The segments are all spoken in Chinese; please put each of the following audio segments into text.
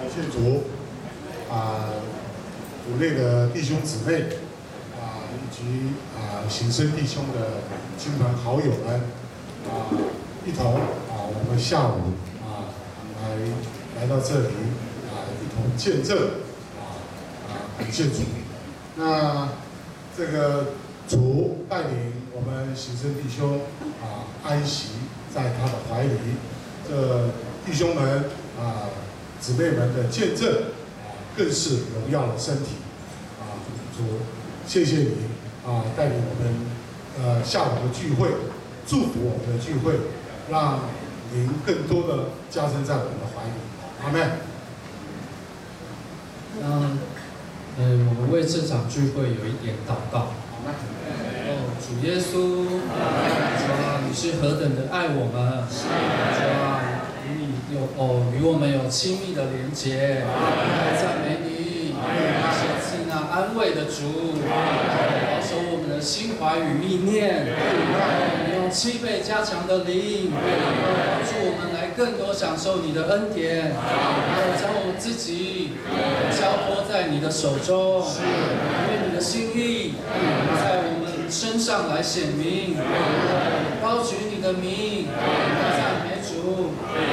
谢主组内的弟兄姊妹以及行生弟兄的亲朋好友们一同我们下午来到这里一同见证感谢主。那这个主带领我们行生弟兄安息在他的怀里，这弟兄们姊妹们的见证更是荣耀的身体主，谢谢你带领我们下午的聚会，祝福我们的聚会，让您更多的加深在我们的怀里。阿们。 我们为这场聚会有一点祷告。主耶稣，你是何等的爱我们，与我们有亲密的连结，赞美你，是那安慰的主，保守我们的心怀与意念，你用7倍加强的灵，帮助我们来更多享受你的恩典，将我们自己交托在你的手中，愿你的心意在我们身上来显明，高举你的名，赞美主。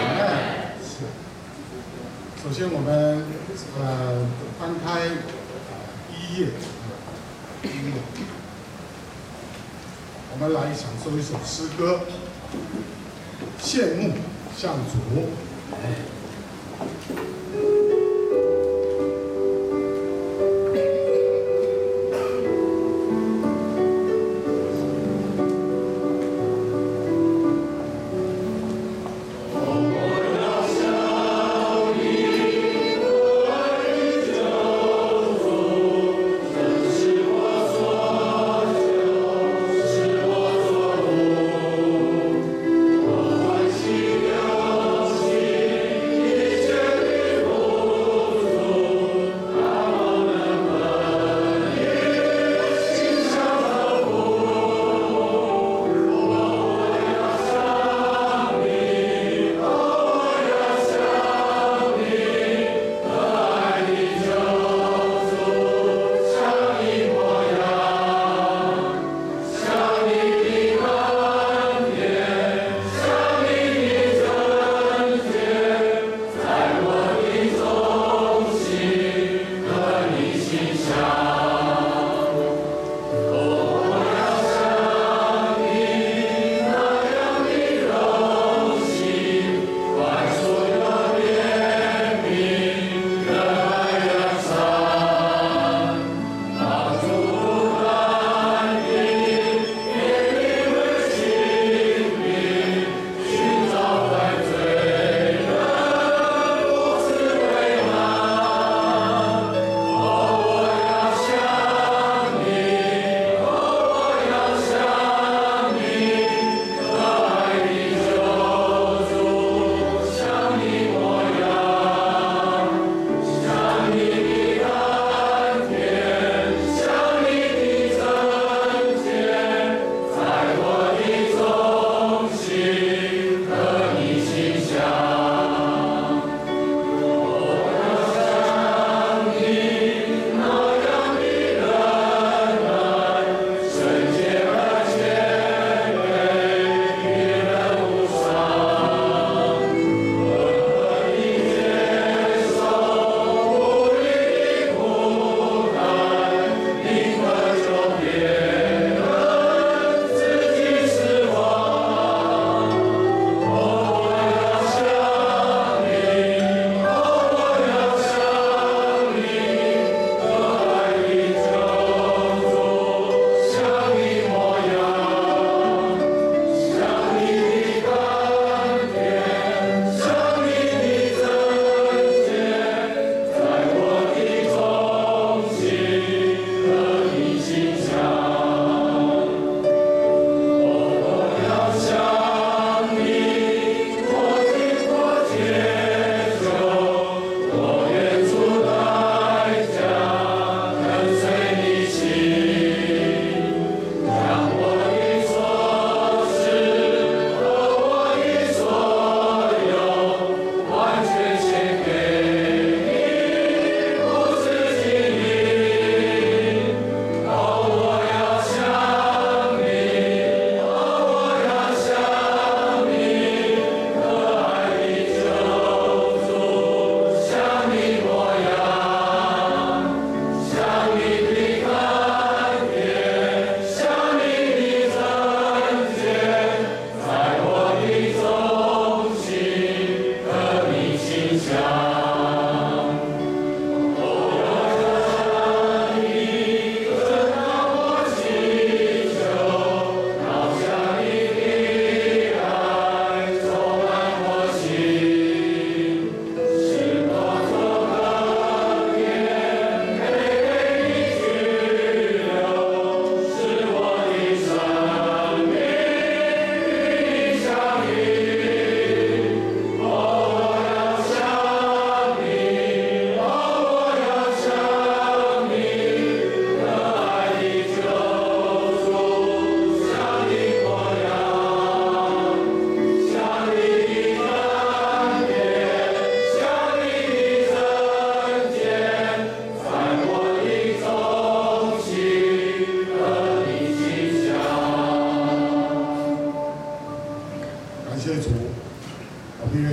首先，我们翻开1页，我们来享受一首诗歌，献目向主。 欢喜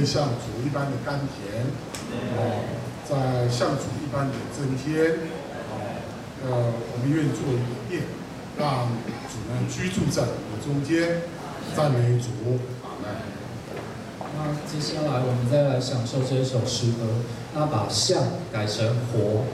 以像主一般的甘甜，在像主一般的增添，我们愿做一遍，让主呢居住在我们的中间，赞美主，阿门。 那接下来我们再来享受这一首诗歌，那把像改成活。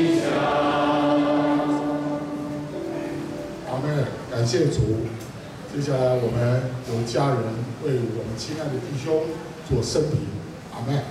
感谢主， 接下来我们由家人为我们亲爱的弟兄做生平，阿们。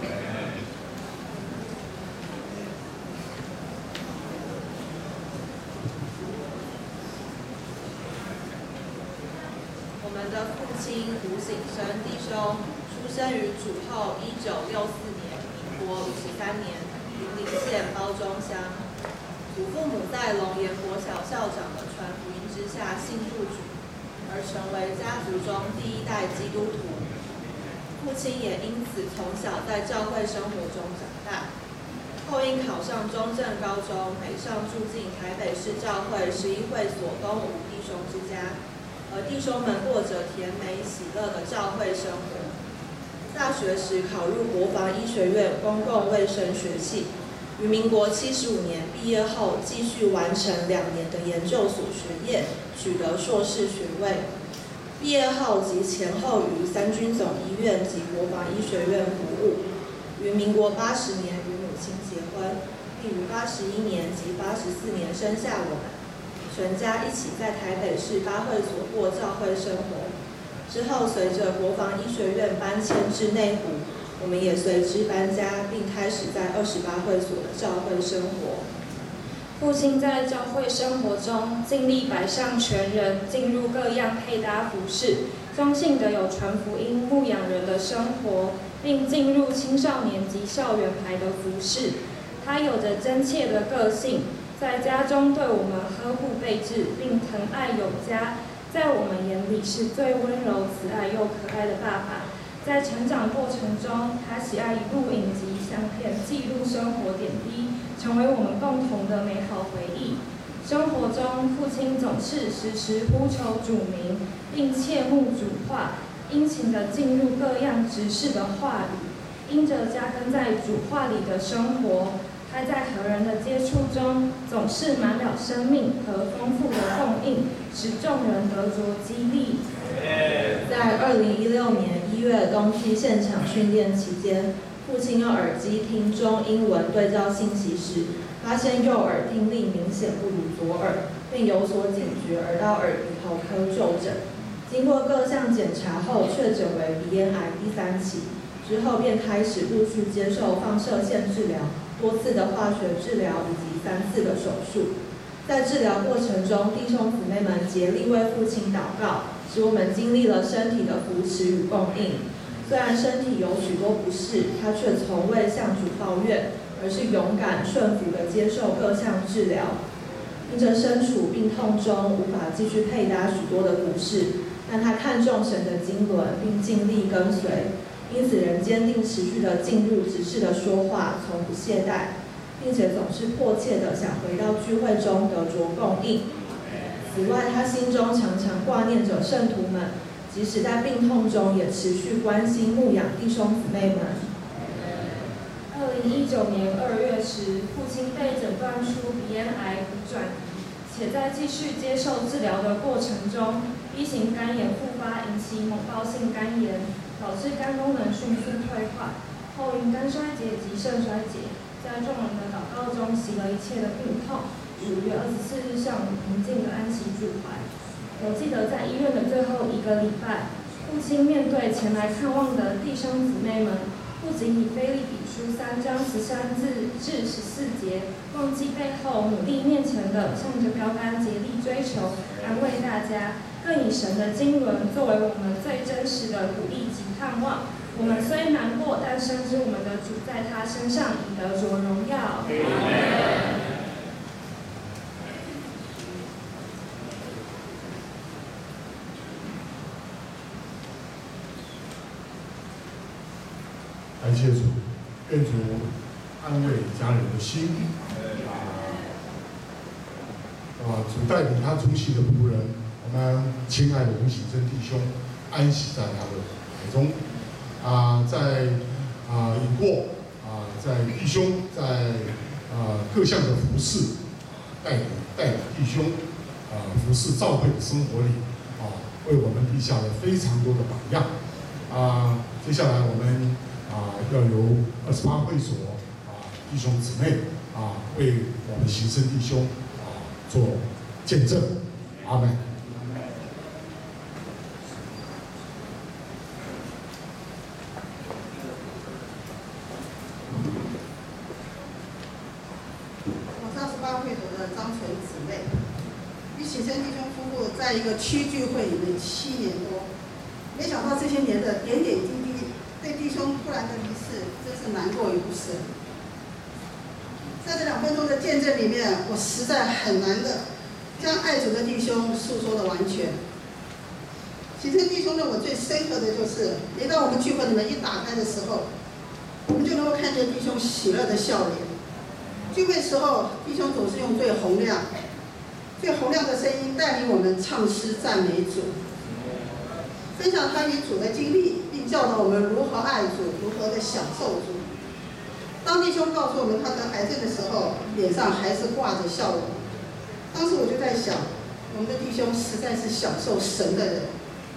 我们的父亲吴醒生弟兄出生于主后1964年，民国53年，云林县褒忠乡。祖父母在龙岩国小校长的传福音之下信入主，而成为家族中第一代基督徒。父亲也因此从小在教会生活中长大。后因考上中正高中，北上住进台北市教会11会所东吴弟兄之家。而弟兄们过着甜美喜乐的教会生活。大学时考入国防医学院公共卫生学系，于民国75年毕业后，继续完成2年的研究所学业，取得硕士学位。毕业后即前后于三军总医院及国防医学院服务。于民国80年与母亲结婚，并于81年及84年生下我们。全家一起在台北市8会所过教会生活。之后，随着国防医学院搬迁至内湖，我们也随之搬家，并开始在28会所的教会生活。 父亲在教会生活中尽力摆上全人，进入各样配搭服饰，中性的有传福音、牧养人的生活，并进入青少年及校园排的服饰。他有着真切的个性。在家中对我们呵护备至，并疼爱有加，在我们眼里是最温柔、慈爱又可爱的爸爸。在成长过程中，他喜爱录影及相片，记录生活点滴，成为我们共同的美好回忆。生活中，父亲总是时时呼求主名，并切慕主话，殷勤地进入各样执事的话语，因着扎根在主话里的生活。他在和人的接触中，总是满了生命和丰富的供应，使众人得着激励。 在2016年1月冬季现场训练期间，父亲用耳机听中英文对照信息时，发现右耳听力明显不如左耳，并有所警觉，而到耳鼻喉科就诊。经过各项检查后，确诊为鼻咽癌第3期。之后便开始陆续接受放射线治疗、多次的化学治疗以及3次的手术。在治疗过程中，弟兄姊妹们竭力为父亲祷告，使我们经历了身体的扶持与供应。虽然身体有许多不适，他却从未向主抱怨，而是勇敢顺服地接受各项治疗。因着身处病痛中，无法继续配搭许多的服饰，但他看重神的经纶，并尽力跟随。因此，仍坚定持续地进入执事的说话，从不懈怠，并且总是迫切地想回到聚会中得着供应。此外，他心中常常挂念着圣徒们，即使在病痛中，也持续关心牧养弟兄姊妹们。 2019年2月时，父亲被诊断出鼻咽癌已转移，且在继续接受治疗的过程中，B 型肝炎复发，引起猛暴性肝炎。导致肝功能迅速退化，后因肝衰竭及肾衰竭，在众人的祷告中息了一切的病痛。5月24日上午平静地安息主怀。我记得在医院的最后1个礼拜，父亲面对前来看望的弟兄姊妹们，不仅以腓立比书3章13至14节，忘记背后，努力面前的，向着标杆竭力追求，安慰大家。更以神的经纶作为我们最真实的鼓励及盼望。我们虽难过，但深知我们的主在他身上已得着荣耀。 感谢主，愿主安慰家人的心。主带领他出席的仆人，我们亲爱的吴喜珍弟兄，安息在他的怀中。在已过在弟兄在各项的服侍，带领弟兄服侍教会的生活里为我们立下了非常多的榜样。接下来我们要由28会所弟兄姊妹为我们行圣弟兄做见证。阿们。 姊妹。与启生弟兄夫妇在一个区聚会里面7年多，没想到这些年的点点滴滴，对弟兄突然的离世，真是难过与不舍。在这2分钟的见证里面，我实在很难的将爱主的弟兄诉说的完全。启生弟兄让我最深刻的就是，每当我们聚会的门一打开的时候，我们就能够看见弟兄喜乐的笑脸。聚会时候，弟兄总是用最洪亮的声音带领我们唱诗赞美主，分享他与主的经历，并教导我们如何爱主，如何的享受主。当弟兄告诉我们他得癌症的时候，脸上还是挂着笑容。当时我就在想，我们的弟兄实在是享受神的人，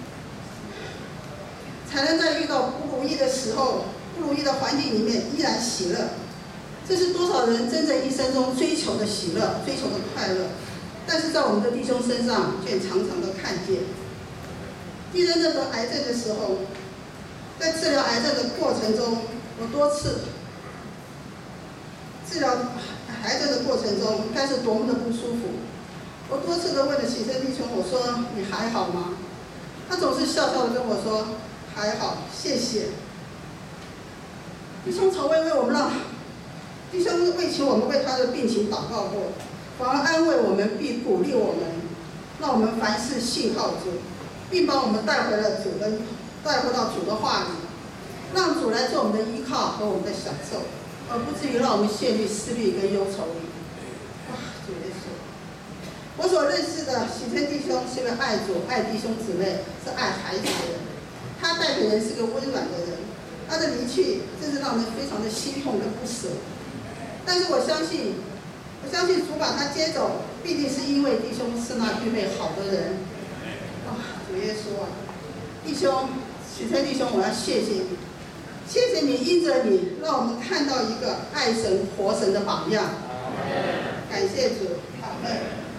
才能在遇到不如意的时候、不如意的环境里面依然喜乐。这是多少人真正一生中追求的喜乐、追求的快乐，但是在我们的弟兄身上却常常的看见。弟兄在得癌症的时候，在治疗癌症的过程中，我多次治疗癌症的过程中，该是多么的不舒服。我多次的问了启生弟兄，我说你还好吗？他总是笑笑的跟我说还好，谢谢。弟兄从未为我们弟兄为求我们为他的病情祷告过，反而安慰我们并鼓励我们，让我们凡事信靠主，并把我们带回到主的话里，让主来做我们的依靠和我们的享受，而不至于让我们陷入思虑跟忧愁里。主耶稣，我所认识的启生弟兄是位爱主、爱弟兄姊妹、是爱孩子的人，他带给人是个温暖的人，他的离去真是让人非常的心痛跟不舍。但是我相信主把他接走，必定是因为弟兄是那具备好的人。主耶稣啊，弟兄，启生弟兄，我要谢谢你，谢谢你因着你，让我们看到一个爱神、活神的榜样。感谢主，阿们。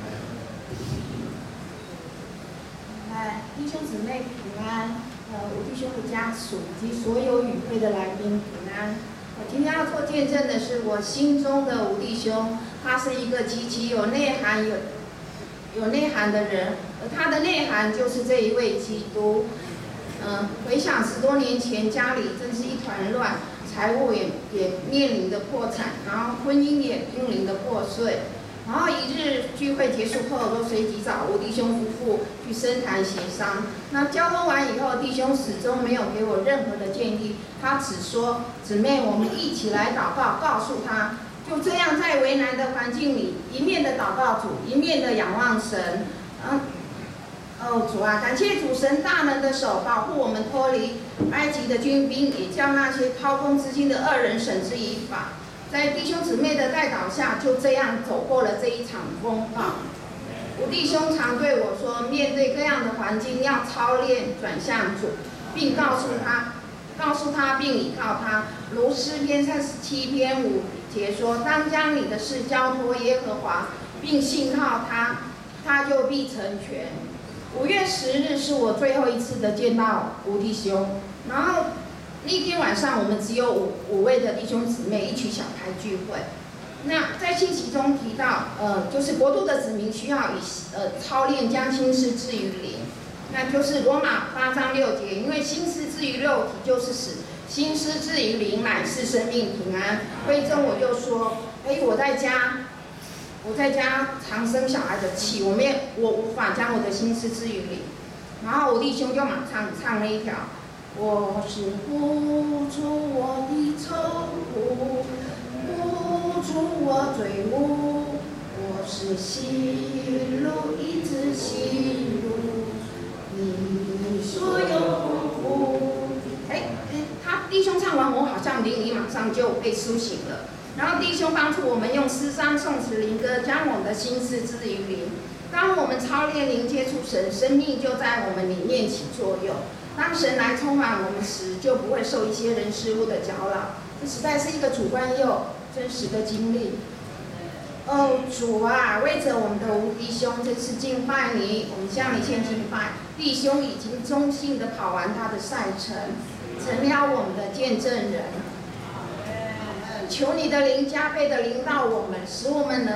弟兄姊妹平安，我弟兄的家属以及所有与会的来宾平安。我今天要做见证的是我心中的吴弟兄，他是一个极其有内涵、有内涵的人，而他的内涵就是这一位基督。回想10多年前，家里真是一团乱，财务也面临的破产，然后婚姻也濒临的破碎。然后一日聚会结束后，我都随即找吴弟兄夫妇去深谈协商。那交通完以后，弟兄始终没有给我任何的建议，他只说：“姊妹，我们一起来祷告，告诉他。”就这样，在为难的环境里，一面的祷告主，一面的仰望神。主啊，感谢主神大能的手保护我们脱离埃及的军兵，也叫那些掏空资金的恶人绳之以法。在弟兄姊妹的带导下，就这样走过了这一场风暴。我弟兄常对我说，面对各样的环境，要操练转向主，并告诉他并倚靠他。如诗篇37篇5节说：“当将你的事交托耶和华，并信靠他，他就必成全。”5月10日是我最后一次的见到吴弟兄，然后那天晚上我们只有五位的弟兄姊妹一起小牌聚会。那在信息中提到，就是国度的子民需要操练将心思置于灵，那就是罗马8章6节，因为心思置于肉体就是死，心思置于灵乃是生命平安。会中我就说，我在家常生小孩的气，我无法将我的心思置于灵。然后我弟兄就马上唱了一条。我是付出我的愁苦，付出我罪恶，我是喜怒一直喜怒，你所有苦。他弟兄唱完，我好像灵里马上就被苏醒了。然后弟兄帮助我们用诗章、颂词、灵歌，将我们的心思置于灵。当我们操练灵接触神，生命就在我们里面起作用。当神来充满我们时，就不会受一些人事物的搅扰。这实在是一个主观又真实的经历。主啊，为着我们的吴弟兄这次敬拜你，我们向你献敬拜。弟兄已经忠心的跑完他的赛程，成了我们的见证人。求你的灵加倍的临到我们，使我们能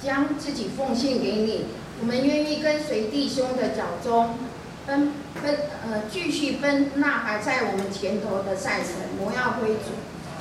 将自己奉献给你。我们愿意跟随弟兄的脚踪，继续奔那还在我们前头的赛程，荣耀归主。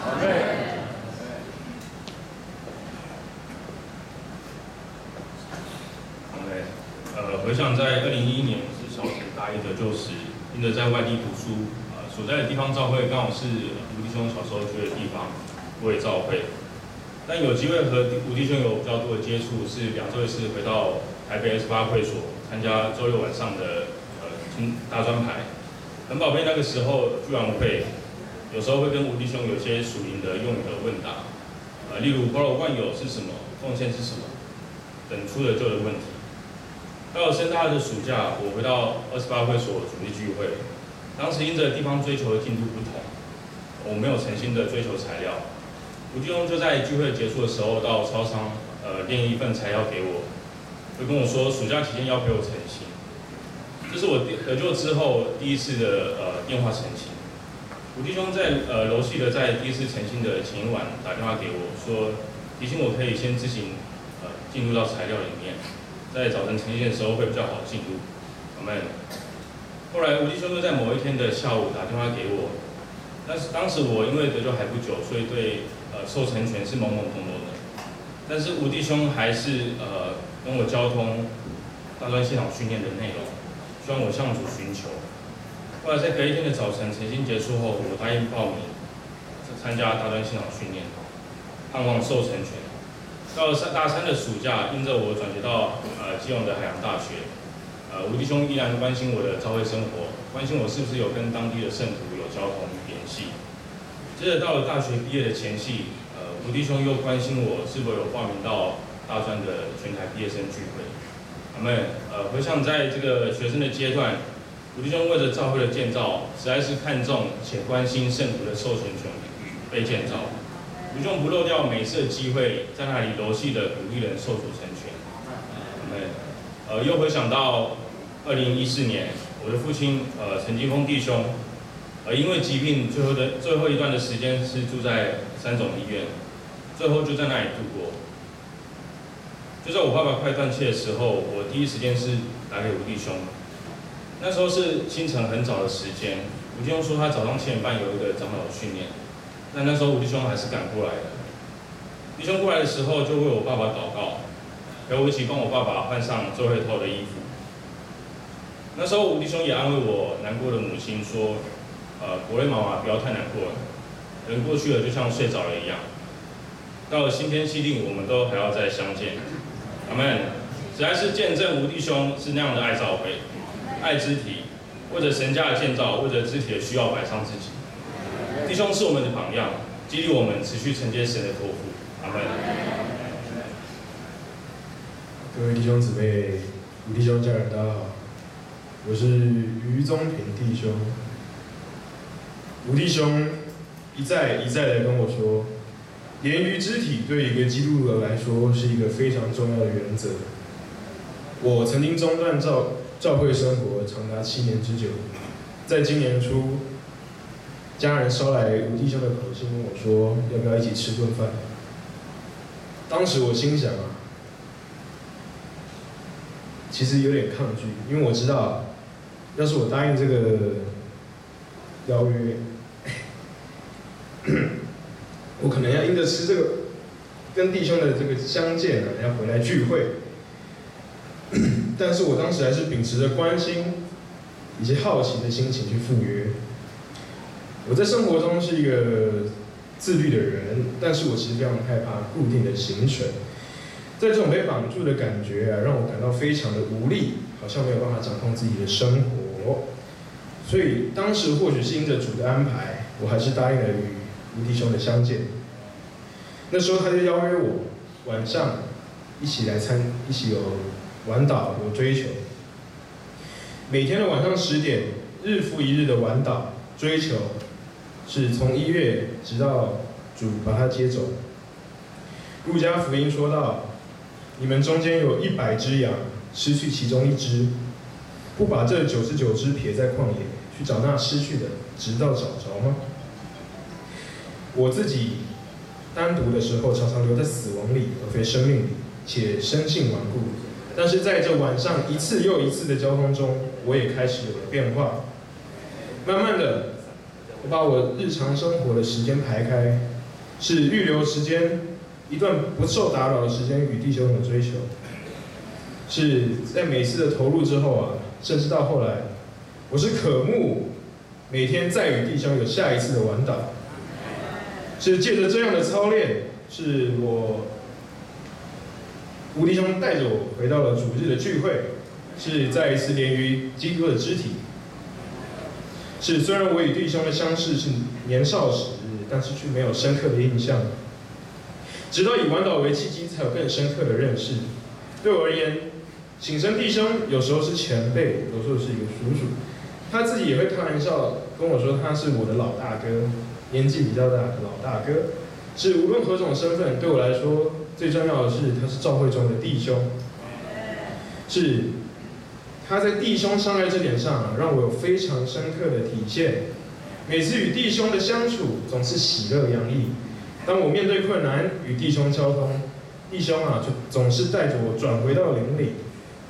回想在2011年是小学大一的旧时，因着在外地读书，所在的地方教会刚好是吴弟兄小时候去的地方，我也教会。但有机会和吴弟兄有比较多的接触，是2周一次回到台北28会所参加周六晚上的大专排。很宝贝那个时候聚完会，有时候会跟吴弟兄有些属灵的用语的问答，例如包罗万有是什么，奉献是什么，等出了就的问题。到了升大二的暑假，我回到28会所主力聚会，当时因着地方追求的进度不同，我没有诚心的追求材料。吴弟兄就在聚会结束的时候到超商练一份材料给我，就跟我说暑假期间要陪我诚心。这是我得救之后第一次的电话诚心。吴弟兄在柔细的在第一次诚心的前一晚打电话给我说，提醒我可以先自行进入到材料里面。在早晨呈现的时候会比较好进入，阿们。后来吴弟兄又在某一天的下午打电话给我，但是当时我因为得救还不久，所以对受成全是懵懵懂懂的。但是吴弟兄还是跟我交通大专现场训练的内容，希望我向主寻求。后来在隔一天的早晨晨星结束后，我答应报名参加大专现场训练，盼望受成全。到了大3的暑假，因着我转学到基隆的海洋大学，吴弟兄依然关心我的教会生活，关心我是不是有跟当地的圣徒有交通联系。接着到了大学毕业的前夕，吴弟兄又关心我是否有报名到大专的全台毕业生聚会。阿们。回想在这个学生的阶段，吴弟兄为着教会的建造，实在是看重且关心圣徒的受成全与被建造。吴弟兄不漏掉每次的机会，在那里柔细的鼓励人受主成全。又回想到2014年，我的父亲陈金峰弟兄，因为疾病最后一段的时间是住在3种医院，最后就在那里度过。就在我爸爸快断气的时候，我第一时间是打给吴弟兄。那时候是清晨很早的时间，吴弟兄说他早上7点半有一个长老的训练。但那时候吴弟兄还是赶过来的。弟兄过来的时候，就为我爸爸祷告，陪我一起帮我爸爸换上最后一套的衣服。那时候吴弟兄也安慰我难过的母亲说：“国瑞妈妈不要太难过了，人过去了就像睡着了一样。到了新天新地，我们都还要再相见。”阿们。实在是见证吴弟兄是那样的爱教会、爱肢体，为着神家的建造，为着肢体的需要摆上自己。弟兄是我们的榜样，激励我们持续承接神的托付。阿们。 各位弟兄姊妹、吴弟兄家人，大家好，我是于宗平弟兄。吴弟兄一再的跟我说，言语肢体对一个基督徒来说是一个非常重要的原则。我曾经中断教会生活长达7年之久，在今年初，家人捎来吴弟兄的口信，问我说要不要一起吃顿饭。当时我心想其实有点抗拒，因为我知道，要是我答应这个邀约，我可能要因着吃这个跟弟兄的这个相见要回来聚会。但是我当时还是秉持着关心以及好奇的心情去赴约。我在生活中是一个自律的人，但是我其实非常害怕固定的行程。在这种被绑住的感觉让我感到非常的无力，好像没有办法掌控自己的生活。所以当时或许是因着主的安排，我还是答应了与吴弟兄的相见。那时候他就邀约我晚上一起有晚祷有追求。每天的晚上10点，日复一日的晚祷追求，是从1月直到主把他接走。路加福音说到，你们中间有100只羊，失去其中1只，不把这99只撇在旷野，去找那失去的，直到找着吗？我自己单独的时候，常常留在死亡里，而非生命里。 且生性顽固。但是在这晚上一次又一次的交通中，我也开始有了变化。慢慢的，我把我日常生活的时间排开，是预留时间，一段不受打扰的时间与弟兄的追求。是在每次的投入之后啊，甚至到后来，我是渴慕每天再与弟兄有下一次的玩蹈。是借着这样的操练，是吴弟兄带着我回到了主日的聚会，是再一次连于基督的肢体。是虽然我与弟兄的相识是年少时，但是却没有深刻的印象。直到以玩蹈为契机，才有更深刻的认识。对我而言，醒生弟兄有时候是前辈，有时候是一个叔叔。他自己也会开玩笑跟我说，他是我的老大哥，年纪比较大的老大哥。是无论何种身份，对我来说最重要的是他是教会中的弟兄。是他在弟兄相爱这点上，让我有非常深刻的体现。每次与弟兄的相处总是喜乐洋溢。当我面对困难与弟兄交通，弟兄就总是带着我转回到灵里。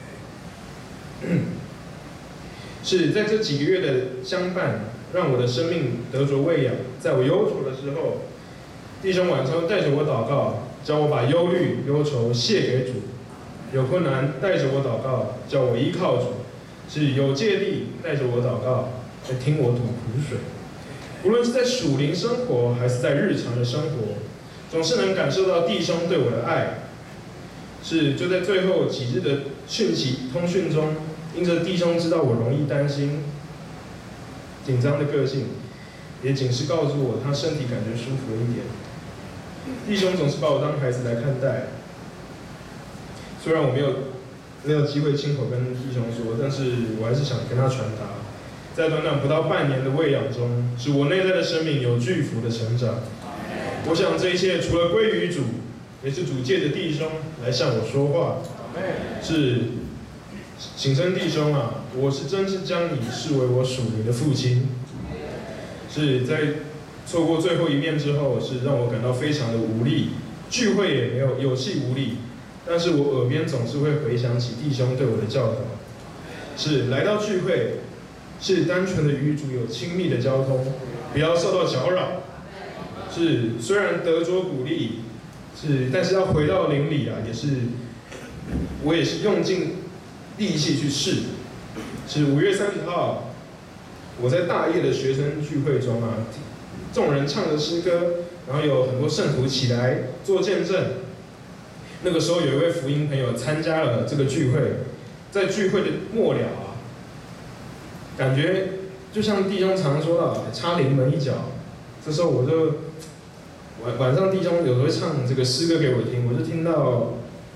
是在这几个月的相伴，让我的生命得着喂养。在我忧愁的时候，弟兄晚上带着我祷告，教我把忧虑、忧愁卸给主；有困难带着我祷告，叫我依靠主；是有芥蒂带着我祷告，来听我吐苦水。无论是在属灵生活，还是在日常的生活，总是能感受到弟兄对我的爱。是就在最后几日的讯息通讯中，因着弟兄知道我容易担心、紧张的个性，也仅是告诉我他身体感觉舒服了一点。弟兄总是把我当孩子来看待，虽然我没有机会亲口跟弟兄说，但是我还是想跟他传达。在短短不到半年的喂养中，使我内在的生命有巨幅的成长。我想这一切除了归于主，也是主借着弟兄来向我说话。是醒生弟兄啊，我是真是将你视为我属灵的父亲。是在错过最后一面之后，是让我感到非常的无力，聚会也没有气无力。但是我耳边总是会回想起弟兄对我的教导。是来到聚会，是单纯的与主有亲密的交通，不要受到搅扰。是虽然得着鼓励，但是要回到灵里啊，我也是用尽力气去试。是5月30号，我在大业的学生聚会中啊，众人唱着诗歌，然后有很多圣徒起来做见证。那个时候有一位福音朋友参加了这个聚会，在聚会的末了啊，感觉就像弟兄常说的，插临门一脚。这时候我就晚上弟兄有时候会唱这个诗歌给我听，我就听到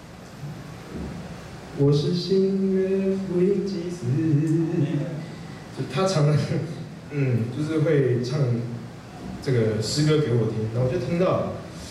我是新约福音祭司，就他常就是会唱这个诗歌给我听，然后我就听到。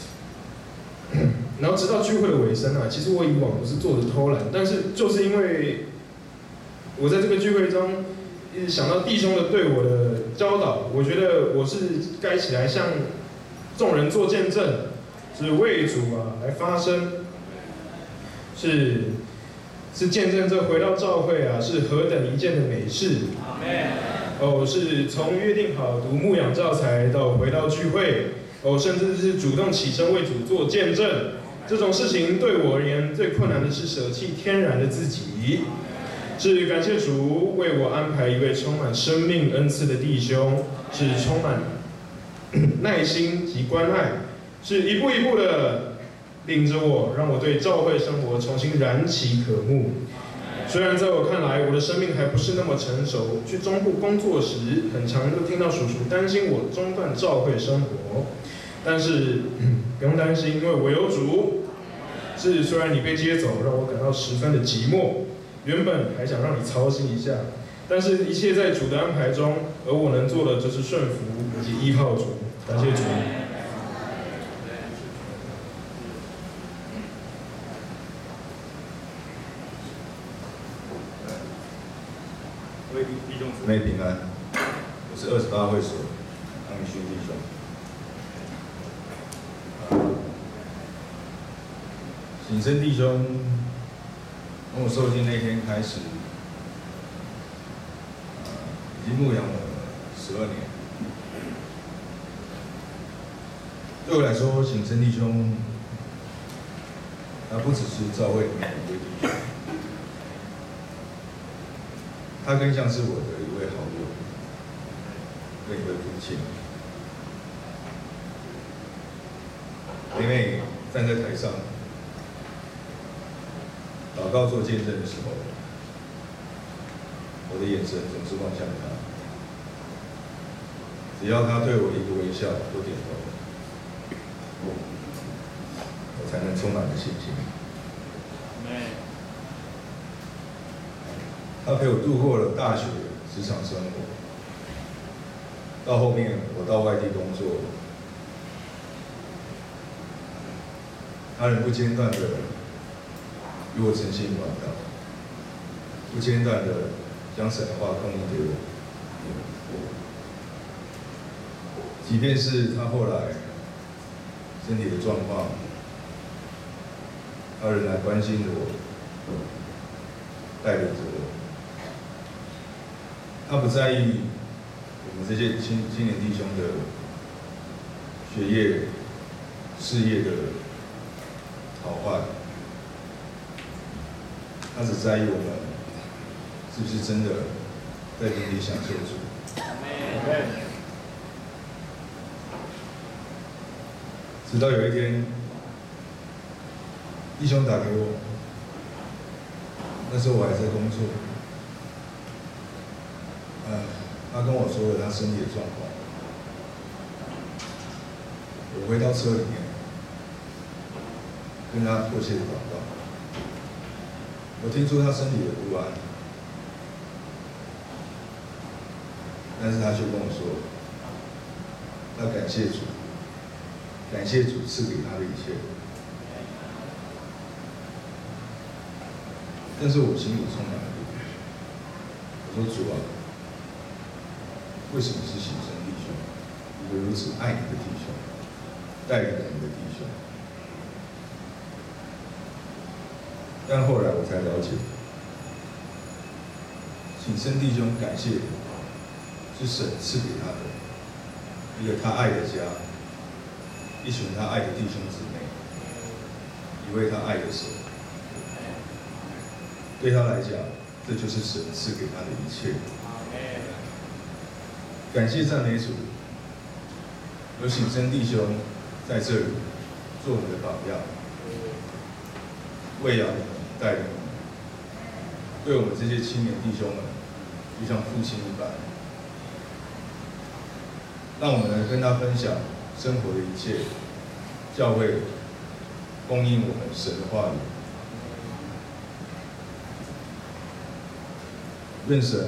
然后直到聚会的尾声啊，其实我以往不是坐着偷懒，但是就是因为我在这个聚会中一直想到弟兄的对我的教导，我觉得我是该起来向众人做见证，是为主来发声，是见证这回到教会啊是何等一件的美事。是从约定好读牧养教材到回到聚会，甚至是主动起身为主做见证。这种事情对我而言最困难的是舍弃天然的自己。是感谢主为我安排一位充满生命恩赐的弟兄，是充满耐心及关爱，是一步一步的领着我，让我对教会生活重新燃起渴慕。虽然在我看来，我的生命还不是那么成熟，去中部工作时，很常就听到叔叔担心我中断教会生活，但是不用担心，因为我有主。是虽然你被接走，让我感到十分的寂寞，原本还想让你操心一下，但是一切在主的安排中，而我能做的就是顺服以及依靠主。感谢主。 各位弟兄姊妹平安，我是28会所安勋弟兄。 醒生弟兄从我受浸那天开始，已经牧养了12年。对我来说，醒生弟兄，他不只是教会里面的一位弟兄，他更像是我的一位好友，跟一位父亲。每每站在台上祷告做见证的时候，我的眼神总是望向他。只要他对我一个微笑或点头，我才能充满了信心。他陪我度过了大学、职场生活，到后面我到外地工作，他仍不间断的与我诚信祷告，不间断的将神的话供应给我。即便是他后来身体的状况，他仍然关心着我，带领着我。他不在意我们这些青年弟兄的学业、事业的好坏，他只在意我们是不是真的在灵里享受主。直到有一天，弟兄打给我，那时候我还在工作。他跟我说了他身体的状况。我回到车里面，跟他迫切的祷告。我听出他身体的不安，但是他却跟我说，他感谢主，感谢主赐给他的一切。但是我心里充满了不安。我说主啊，为什么是醒生弟兄，一个如此爱你的弟兄，带领你的弟兄？但后来我才了解，醒生弟兄感谢是神赐给他的一个他爱的家，一群他爱的弟兄姊妹，一位他爱的神。对他来讲，这就是神赐给他的一切。感谢赞美主，有醒生弟兄在这里做我们的榜样，喂养我们，带领我们，对我们这些青年弟兄们，就像父亲一般，让我们能跟他分享生活的一切，教会供应我们神的话语。愿神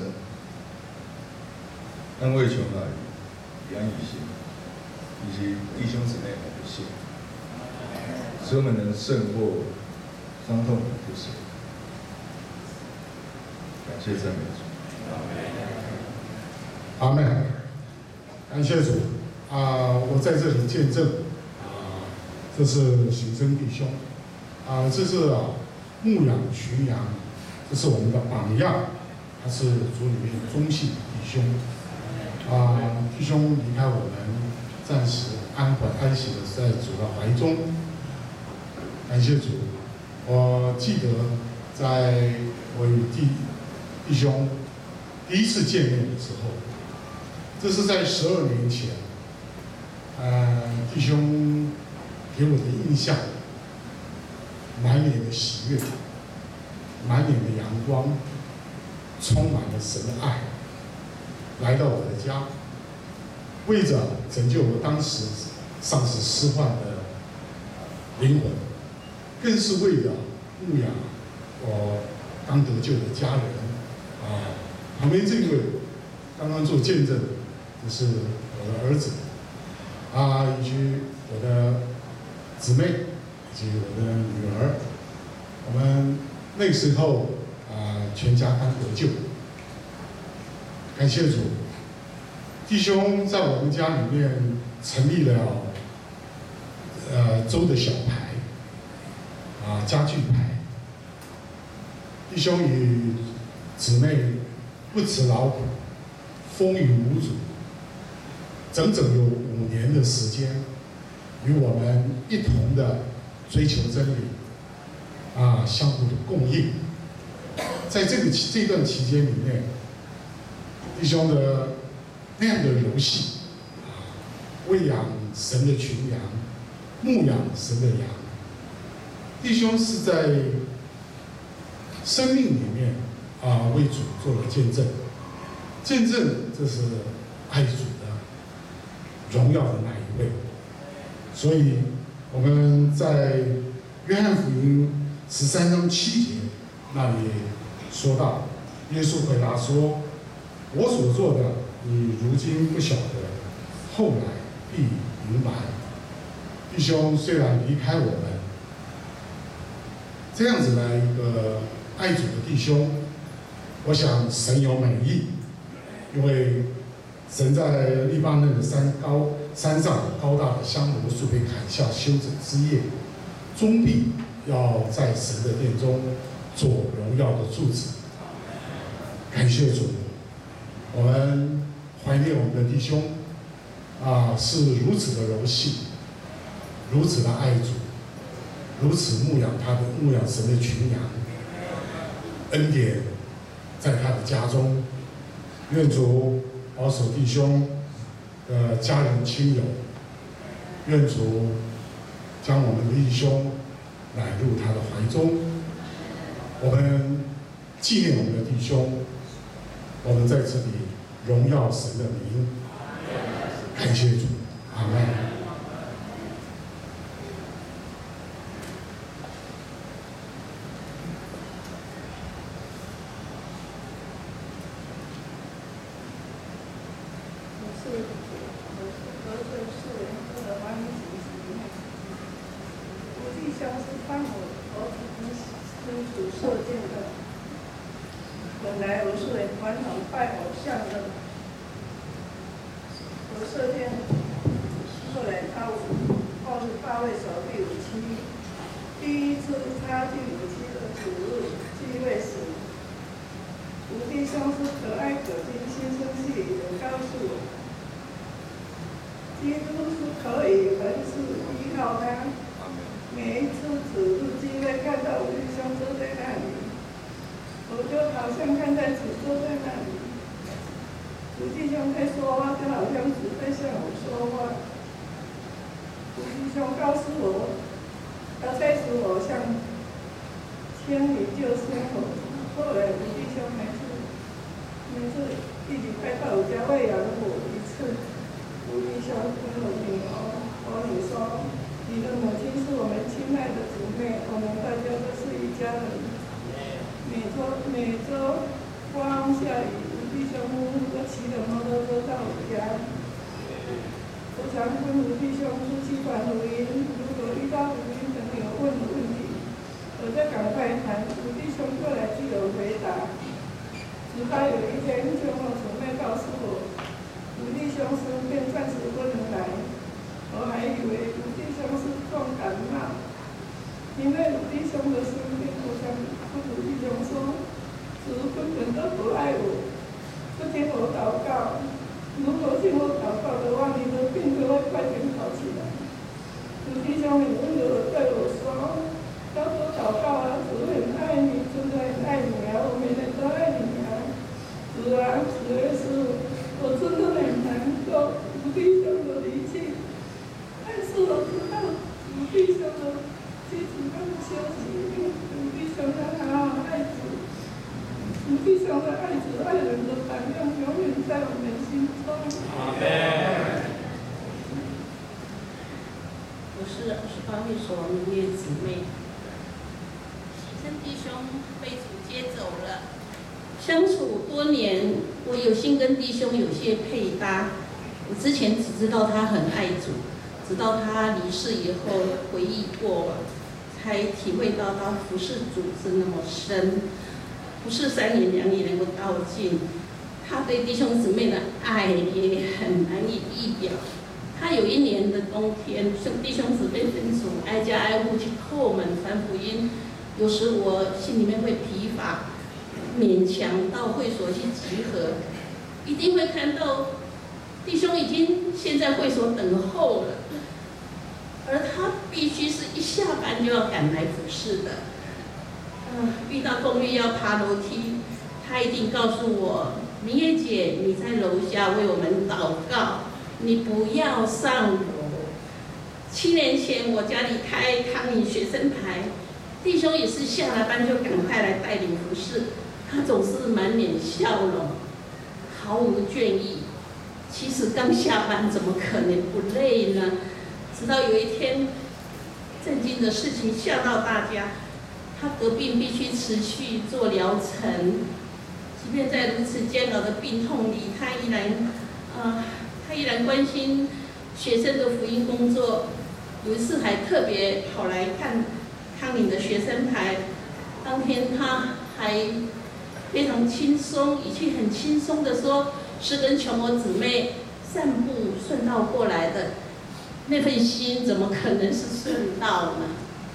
安慰穷人，养以心，以及弟兄姊妹们的心，使我们能胜过伤痛的不舍。感谢赞美主。 阿们。感谢主。我在这里见证，这是醒生弟兄，这是牧养群羊，这是我们的榜样。他是主里面忠信的弟兄，弟兄离开我们，暂时安息的在主的怀中。感谢主。我记得在我与弟兄第一次见面的时候，这是在12年前，弟兄给我的印象，满脸的喜悦，满脸的阳光。充满了神的爱，来到我的家，为着拯救我当时丧失失患的灵魂，更是为了牧养我刚得救的家人。旁边这位刚刚做见证的，这是我的儿子，以及我的姊妹，以及我的女儿。我们那时候。全家刚得救，感谢主。弟兄在我们家里面成立了州的小排， 家具牌，弟兄与姊妹不辞劳苦，风雨无阻，整整有5年的时间，与我们一同的追求真理，相互的供应。在这段期间里面，弟兄的那样的游戏，喂养神的群羊，牧养神的羊。弟兄是在生命里面为主做了见证，见证这是爱主的荣耀的那一位。所以我们在约翰福音13章7节那里说到，耶稣回答说：“我所做的，你如今不晓得，后来必明白。”弟兄虽然离开我们，这样子的一个爱主的弟兄，我想神有美意，因为神在利巴嫩的山上高大的香柏树被砍下修整枝叶，终必要在神的殿中做荣耀的柱子。感谢主，我们怀念我们的弟兄是如此的柔性，如此的爱主，如此牧养神的群羊，恩典在他的家中。愿主保守弟兄的家人亲友，愿主将我们的弟兄揽入他的怀中。我们纪念我们的弟兄，我们在这里荣耀神的名，感谢主，阿们。 本来我是很传统拜偶像的，我射箭，后来他28位手第5期，第一次他第5期的主日聚会时，吴弟兄是可爱可亲、心生细语的告诉我，基督是可以凡事依靠他。每一次主日聚会看到吴弟兄坐在那里，我就好像看在主坐在那里，吴弟兄在说话，就好像主在向我说话。吴弟兄告诉我，他在使我像千里救生活。后来吴弟兄每次一礼拜到我家喂养我一次。吴弟兄跟我女儿说，你的母亲是我们亲爱的姊妹，我们大家都是一家人。每周刮下雨，吴弟兄都骑着摩托车到我家。我常跟吴弟兄出去传福音，如果遇到福音朋友问的问题，我就赶快谈，吴弟兄过来就有回答。直到有一天，就我姊妹告诉我，吴弟兄生病暂时不能来，我还以为吴弟兄是重感冒。因为吴弟兄的生病，我想跟吴弟兄说，主根本都不爱我，不听我祷告。如果听我祷告的话，你的病就会快点好起来。吴弟兄很温柔地对我说：“要多祷告啊，主很爱你，真的很爱你啊，我们人都爱你啊。”主啊，主耶稣，我真的很难过，吴弟兄的离去，但是我知道吴弟兄的妻子跟他休息，吴弟兄要好好爱主，吴弟兄的爱主爱人的榜样永远在我们心中。阿门。 我是28会所明月姊妹，生弟兄被主接走了。相处多年，我有幸跟弟兄有些配搭。我之前只知道他很爱主，直到他离世以后回忆过往，才体会到他服侍主是那么深，不是3言2语能够道尽。他对弟兄姊妹的爱也很难以表。 他有一年的冬天，弟兄姊妹分组挨家挨户去叩门传福音，有时我心里面会疲乏，勉强到会所去集合，一定会看到弟兄已经先在会所等候了，而他必须是一下班就要赶来服侍的。遇到公寓要爬楼梯，他一定告诉我：明月姐，你在楼下为我们祷告，你不要上楼。7年前我家里开康宁学生牌，弟兄也是下了班就赶快来带领服侍，他总是满脸笑容，毫无倦意。其实刚下班怎么可能不累呢？直到有一天，震惊的事情吓到大家，他得病必须持续做疗程，即便在如此煎熬的病痛里，他依然关心学生的福音工作。有一次还特别跑来看康宁的学生牌，当天他还非常轻松，语气很轻松的说，是跟琼娥姊妹散步顺道过来的，那份心怎么可能是顺道呢？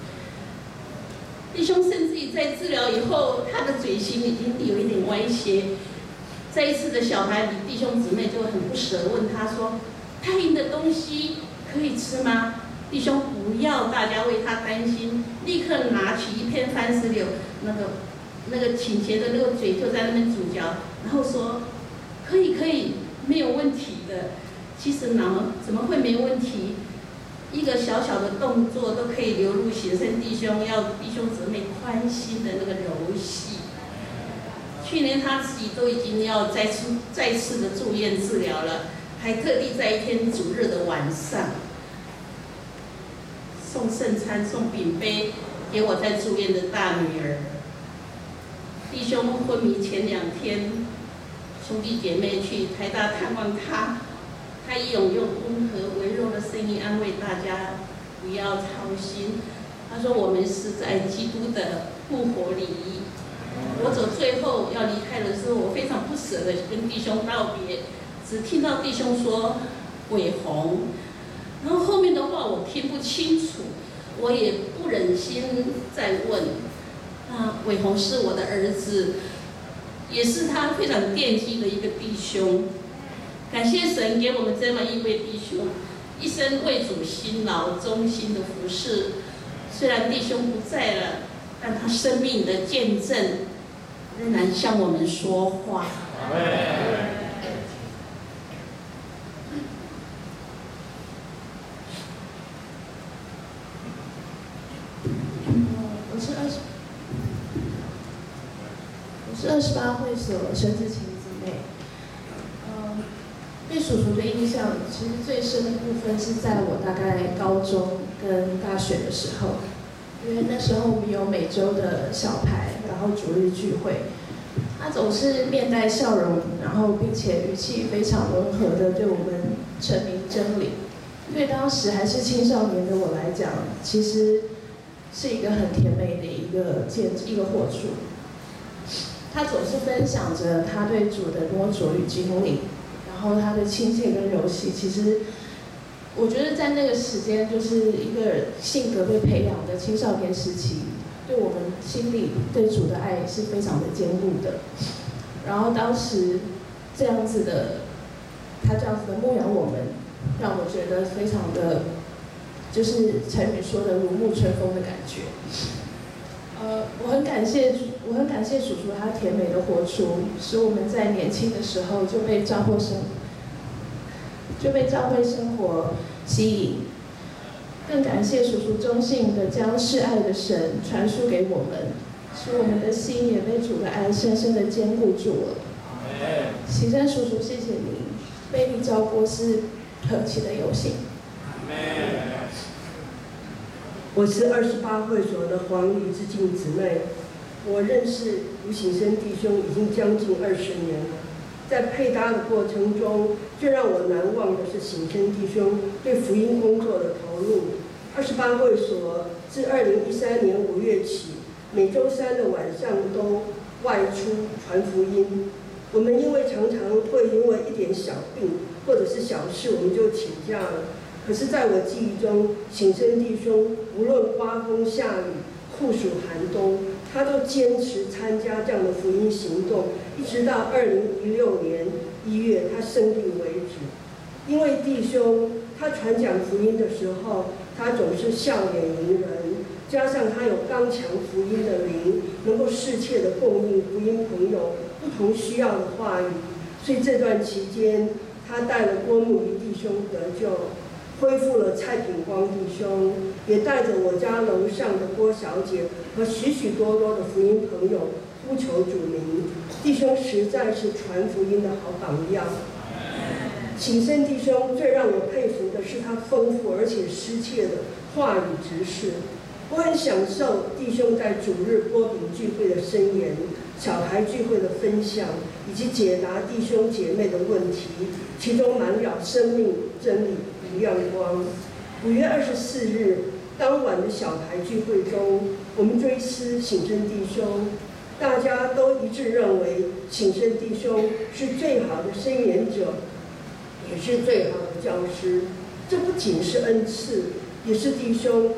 弟兄甚至于在治疗以后，他的嘴型已经有一点歪斜。在一次的小孩里，弟兄姊妹就很不舍，问他说：“太硬的东西可以吃吗？”弟兄不要大家为他担心，立刻拿起一片番石榴，那个倾斜的那个嘴就在那边煮嚼，然后说：“可以，没有问题的。”其实呢，怎么会没问题？一个小小的动作都可以流入学生弟兄要弟兄姊妹宽心的那个柔细。去年他自己都已经要再次的住院治疗了，还特地在一天主日的晚上送圣餐、送饼杯给我在住院的大女儿。弟兄昏迷前2天，兄弟姐妹去台大探望他。他一用温和微弱的声音安慰大家，不要操心。他说：“我们是在基督的复活里。”我走最后要离开的时候，我非常不舍得跟弟兄道别，只听到弟兄说“伟鸿”，然后后面的话我听不清楚，我也不忍心再问。伟鸿是我的儿子，也是他非常惦记的一个弟兄。感谢神给我们这么一位弟兄，一生为主辛劳，忠心的服侍。虽然弟兄不在了，但他生命的见证仍然向我们说话。 我是28会所陈子晴姊妹。对叔叔的印象，其实最深的部分是在我大概高中跟大学的时候，因为那时候我们有每周的小牌，然后主日聚会，他总是面带笑容，然后并且语气非常温和的对我们陈明真理。对当时还是青少年的我来讲，其实是一个很甜美的一个获处。他总是分享着他对主的摸着与经历。然后他的亲切跟柔细，其实我觉得在那个时间，就是一个性格被培养的青少年时期，对我们心里对主的爱是非常的坚固的。然后当时他这样子的牧养我们，让我觉得非常的，就是成语说的如沐春风的感觉。我很感谢叔叔他甜美的活出，使我们在年轻的时候就被教会生活吸引。更感谢叔叔忠信的将示爱的神传输给我们，使我们的心也被主的爱深深的坚固住了。喜珍叔叔，谢谢你，被你招波是何其的有幸。 我是28会所的黄李志静姊妹，我认识吴醒生弟兄已经将近20年了。在配搭的过程中，最让我难忘的是醒生弟兄对福音工作的投入。28会所自2013年5月起，每周3的晚上都外出传福音。 我们因为常常会因为一点小病或者是小事，我们就请假了。可是在我记忆中，醒生弟兄无论刮风下雨、酷暑寒冬，他都坚持参加这样的福音行动，一直到2016年1月他生病为止。因为弟兄他传讲福音的时候，他总是笑脸迎人，加上他有刚强福音的灵，能够适切的供应福音朋友不同需要的话语，所以这段期间，他带了郭牧仪弟兄得救，恢复了蔡品光弟兄，也带着我家楼上的郭小姐和许许多多的福音朋友呼求主名。弟兄实在是传福音的好榜样。醒生弟兄最让我佩服的是他丰富而且深切的话语指示。我很享受弟兄在主日波饼聚会的申言、小孩聚会的分享，以及解答弟兄姐妹的问题，其中满了生命、真理与亮光。5月24日当晚的小孩聚会中，我们追思醒生弟兄，大家都一致认为醒生弟兄是最好的申言者，也是最好的教师。这不仅是恩赐，也是弟兄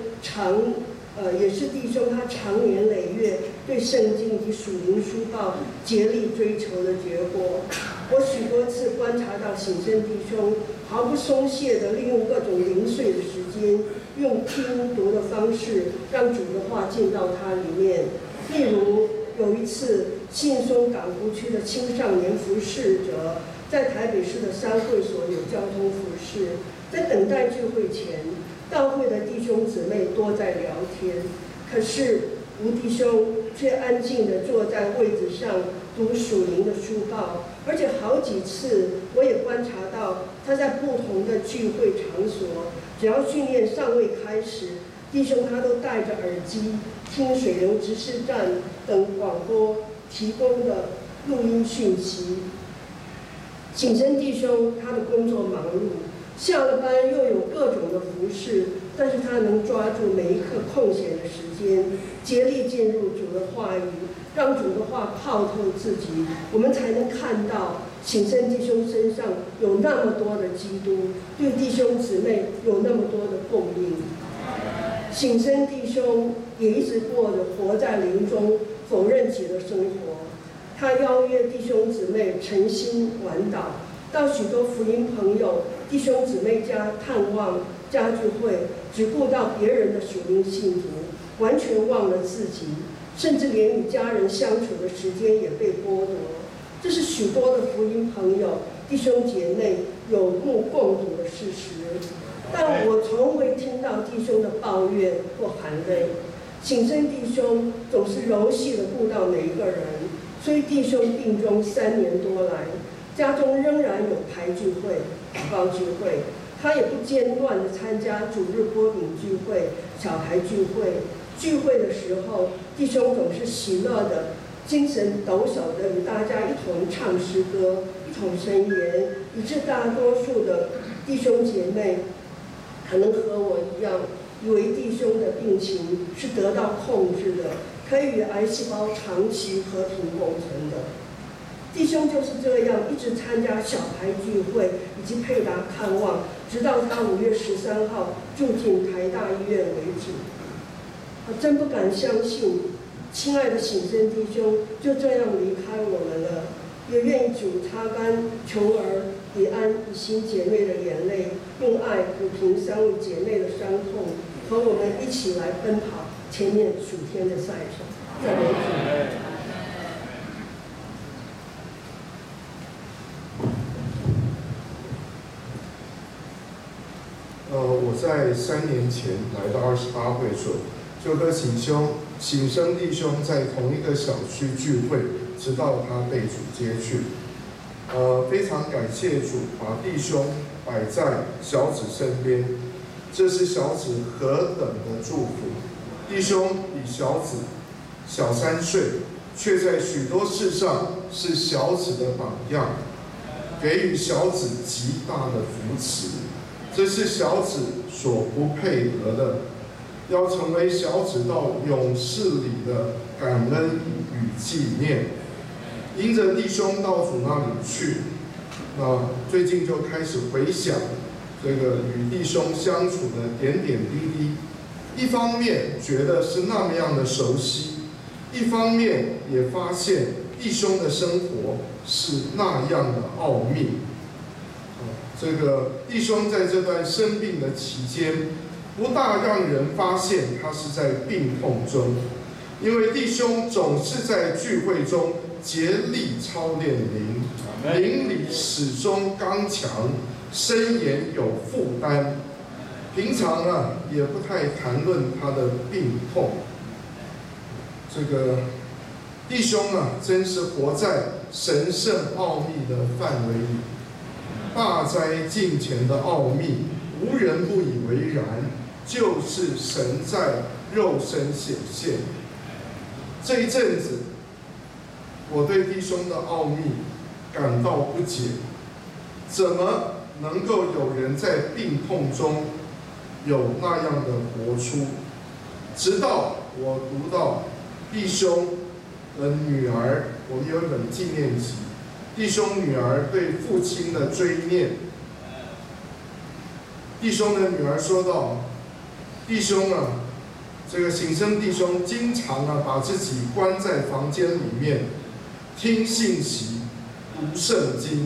他长年累月对圣经及属灵书报竭力追求的结果。我许多次观察到醒生弟兄毫不松懈地利用各种零碎的时间，用听读的方式让主的话进到他里面。例如有一次，信松港湖区的青少年服侍者在台北市的3会所有交通服侍，在等待聚会前，到会的弟兄姊妹多在聊天，可是吴弟兄却安静地坐在位子上读属灵的书报，而且好几次我也观察到他在不同的聚会场所，只要训练尚未开始，弟兄他都戴着耳机听水流执事站等广播提供的录音讯息。醒生弟兄他的工作忙碌，下了班又有各种的服侍，但是他能抓住每一刻空闲的时间，竭力进入主的话语，让主的话泡透自己，我们才能看到醒生弟兄身上有那么多的基督，对弟兄姊妹有那么多的供应。醒生弟兄也一直过着活在灵中否认己的生活。他邀约弟兄姊妹诚心晚祷，到许多福音朋友、弟兄姊妹家探望、家聚会，只顾到别人的属灵信徒，完全忘了自己，甚至连与家人相处的时间也被剥夺。这是许多的福音朋友、弟兄姐妹有目共睹的事实。但我从未听到弟兄的抱怨或含泪。醒生弟兄总是柔细地顾到每一个人。虽弟兄病中3年多来，家中仍然有排聚会、祷告聚会，他也不间断地参加主日波饼聚会、小孩聚会。聚会的时候，弟兄总是喜乐的、精神抖擞地与大家一同唱诗歌、一同申言，以致大多数的弟兄姐妹可能和我一样，以为弟兄的病情是得到控制的，可以与癌细胞长期和平共存的。弟兄就是这样一直参加小孩聚会以及配搭看望，直到他5月13号住进台大医院为止。我真不敢相信，亲爱的醒生弟兄就这样离开我们了。也愿意主擦干琼儿、以安、以心姐妹的眼泪，用爱抚平3位姐妹的伤痛，和我们一起来奔跑前面属天的赛程。赞美主。 我在3年前来到28会所，就和醒生弟兄在同一个小区聚会，直到他被主接去。非常感谢主把弟兄摆在小子身边，这是小子何等的祝福！弟兄比小子小3岁，却在许多事上是小子的榜样，给予小子极大的扶持。这是小子所不配得的，要成为小子到永世里的感恩与纪念。 因着弟兄到主那里去，那最近就开始回想这个与弟兄相处的点点滴滴，一方面觉得是那么样的熟悉，一方面也发现弟兄的生活是那样的奥秘。这个弟兄在这段生病的期间，不大让人发现他是在病痛中，因为弟兄总是在聚会中竭力操练灵，灵里始终刚强，身也有负担。平常也不太谈论他的病痛。这个弟兄真是活在神圣奥秘的范围里，大哉近前的奥秘，无人不以为然，就是神在肉身显现。这一阵子，我对弟兄的奥秘感到不解，怎么能够有人在病痛中有那样的活出？直到我读到弟兄的女儿，我们有一本纪念集，弟兄女儿对父亲的追念。弟兄的女儿说道：“弟兄这个醒生弟兄经常把自己关在房间里面，听信息、读圣经。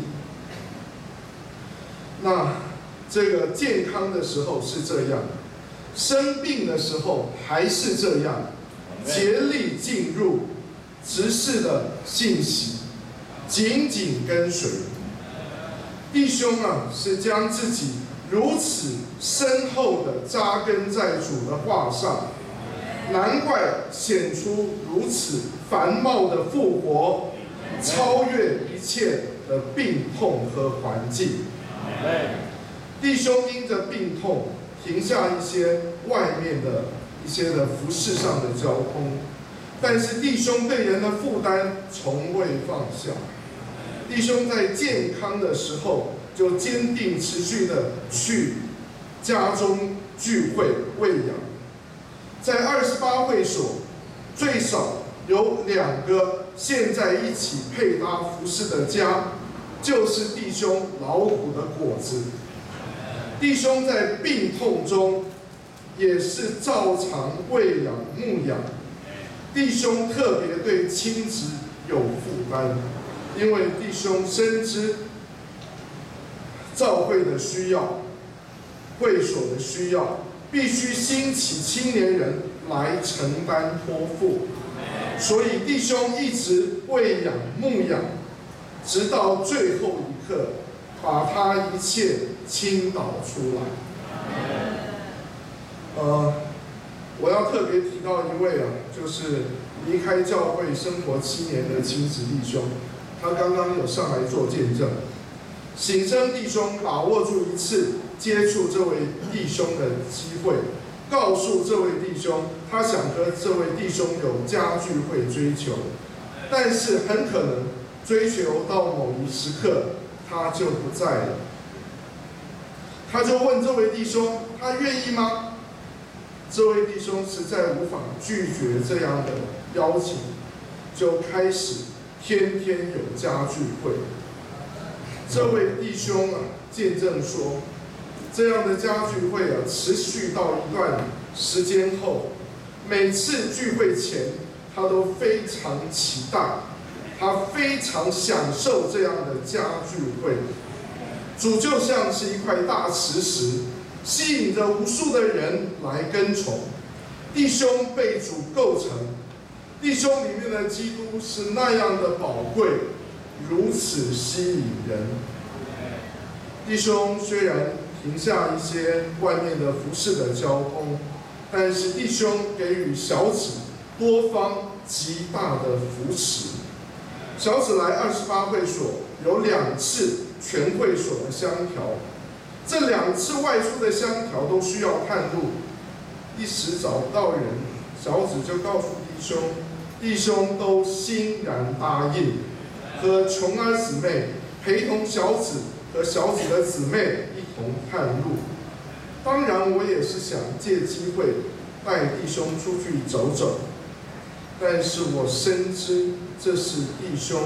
那这个健康的时候是这样，生病的时候还是这样，竭力进入执事的信息，紧紧跟随。弟兄是将自己如此深厚的扎根在主的话上，难怪显出如此繁茂的复活，超越一切的病痛和环境。弟兄因着病痛停下一些外面的一些的服事上的交通，但是弟兄对人的负担从未放下。弟兄在健康的时候就坚定持续的去家中聚会喂养。在28会所，最少有2个现在一起配搭服事的家，就是弟兄劳苦的果子。弟兄在病痛中也是照常喂养牧养。弟兄特别对亲子有负担，因为弟兄深知教会的需要、会所的需要，必须兴起青年人来承担托付，所以弟兄一直喂养牧养，直到最后一刻，把他一切倾倒出来。我要特别提到一位就是离开教会生活7年的亲子弟兄，他刚刚有上来做见证。醒生弟兄把握住一次接触这位弟兄的机会，告诉这位弟兄，他想和这位弟兄有家聚会追求，但是很可能追求到某一时刻他就不在了。他就问这位弟兄，他愿意吗？这位弟兄实在无法拒绝这样的邀请，就开始天天有家聚会。这位弟兄见证说，这样的家聚会持续到一段时间后，每次聚会前他都非常期待，他非常享受这样的家聚会。主就像是一块大磁石，吸引着无数的人来跟从。弟兄被主构成，弟兄里面的基督是那样的宝贵，如此吸引人。弟兄虽然停下一些外面的服事的交通，但是弟兄给予小子多方极大的扶持。小子来28会所有2次全会所的相调，这2次外出的相调都需要探路，一时找不到人，小子就告诉弟兄，弟兄都欣然答应，和琼儿姊妹陪同小子和小子的姊妹一同探路。当然，我也是想借机会带弟兄出去走走，但是我深知这是弟兄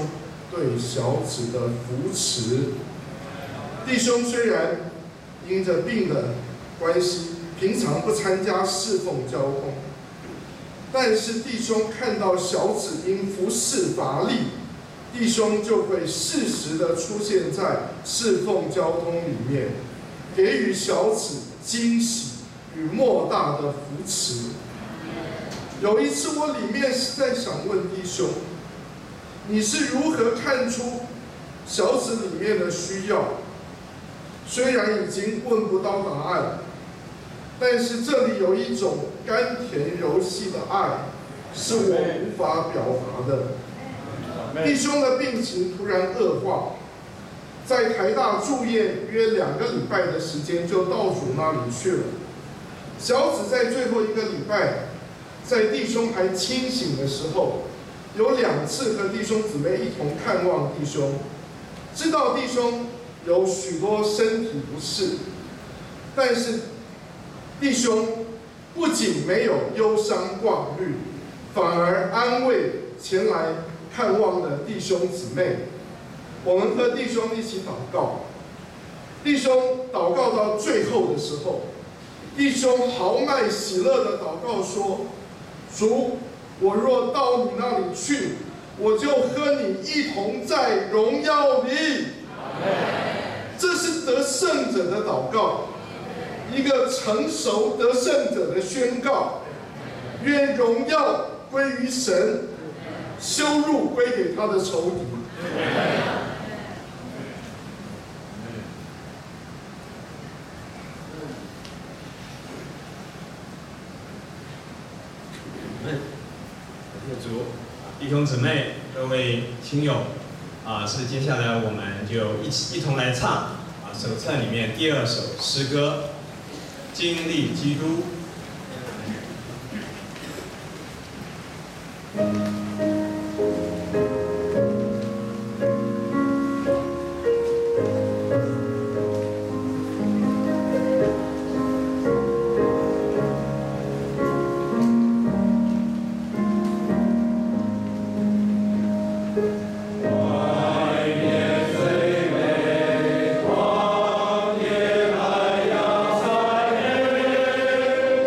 对小子的扶持。弟兄虽然因着病的关系，平常不参加侍奉交通，但是弟兄看到小子因服侍乏力，弟兄就会适时的出现在侍奉交通里面，给予小子惊喜与莫大的扶持。有一次我里面是在想问弟兄，你是如何看出小子里面的需要？虽然已经问不到答案，但是这里有一种甘甜柔细的爱，是我无法表达的。弟兄的病情突然恶化，在台大住院约2个礼拜的时间就到主那里去了。小子在最后1个礼拜，在弟兄还清醒的时候，有2次和弟兄姊妹一同看望弟兄，知道弟兄有许多身体不适，但是弟兄不仅没有忧伤挂虑，反而安慰前来看望的弟兄姊妹。我们和弟兄一起祷告，弟兄祷告到最后的时候，弟兄豪迈喜乐的祷告说：主，我若到你那里去，我就和你一同在荣耀里。这是得胜者的祷告，一个成熟得胜者的宣告。愿荣耀归于神，羞辱归给他的仇敌。 谢主，弟兄姊妹、各位亲友，是接下来我们就一同来唱手册里面第2首诗歌《经历基督》。 外面虽美，荒野来呀，采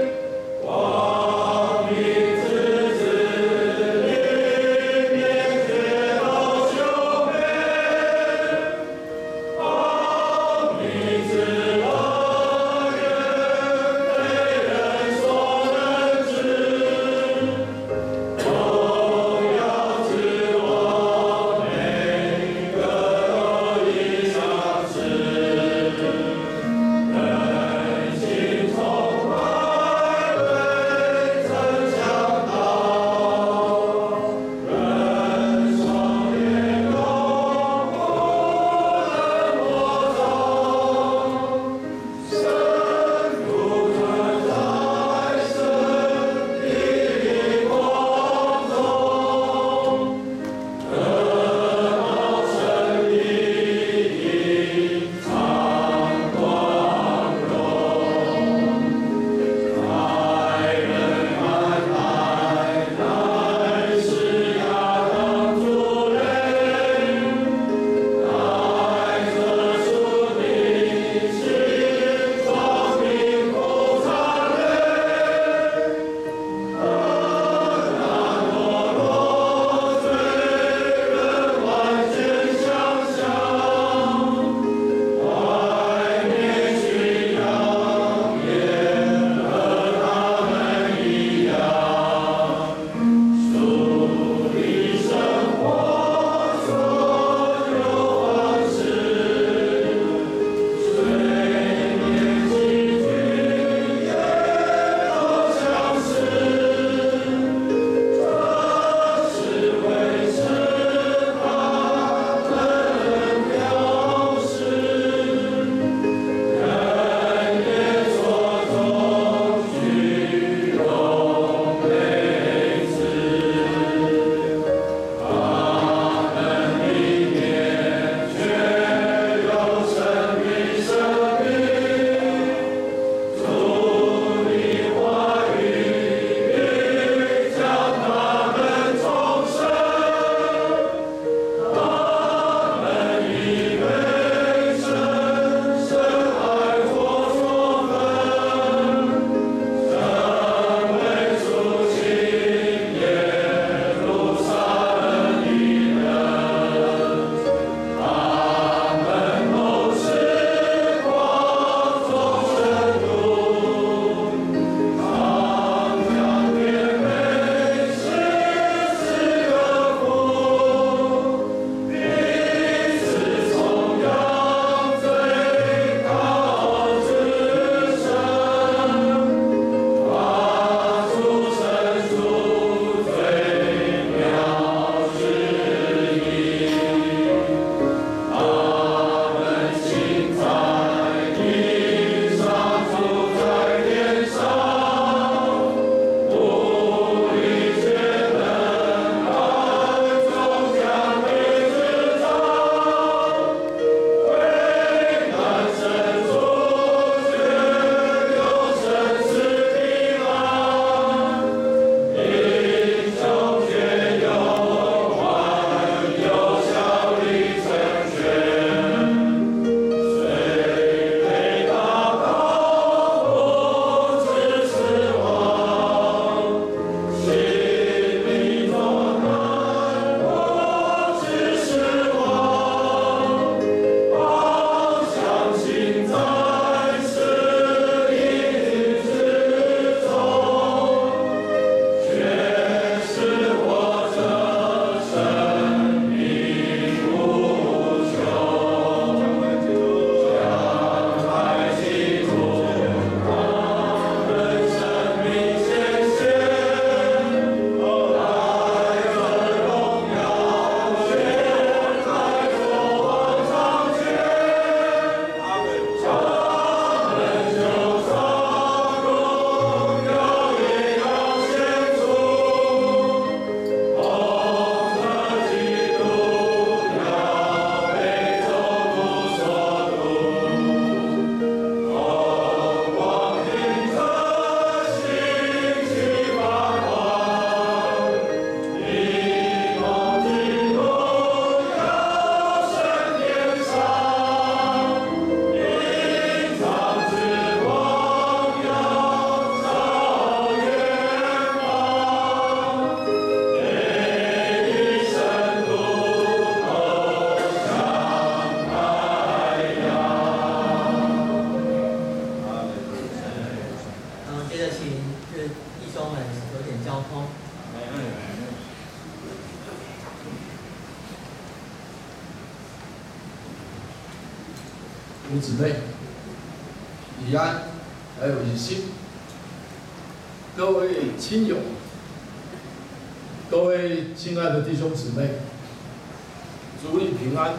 吴姊妹、以安，还有以心，各位亲友，各位亲爱的弟兄姊妹，主你平安。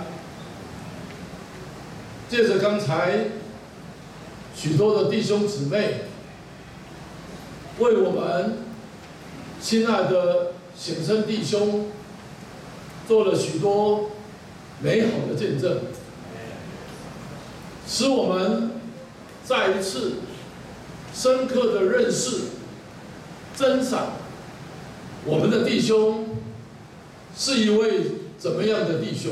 借着刚才许多的弟兄姊妹为我们亲爱的显生弟兄做了许多美好的见证，使我们再一次深刻的认识、珍赏我们的弟兄是一位怎么样的弟兄。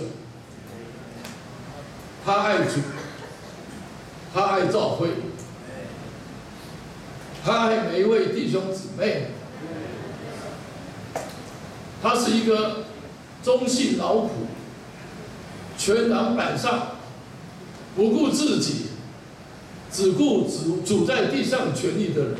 他爱主，他爱教会，他爱每一位弟兄姊妹。他是一个忠信劳苦、全然摆上、不顾自己、只顾主在地上权力的人。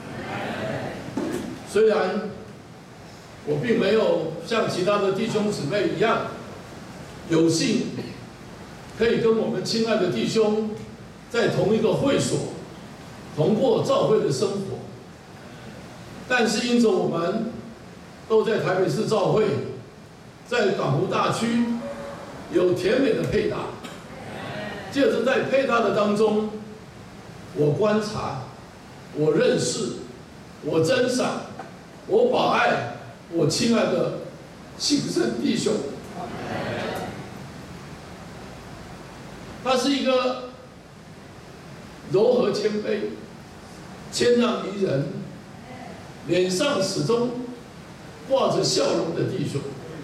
虽然我并没有像其他的弟兄姊妹一样有幸可以跟我们亲爱的弟兄在同一个会所同过教会的生活，但是因着我们都在台北市教会，在港湖大区有甜美的配搭，借着在配搭的当中，我观察，我认识，我珍赏，我保爱我亲爱的信生弟兄。他是一个柔和谦卑、谦让宜人，脸上始终挂着笑容的弟兄。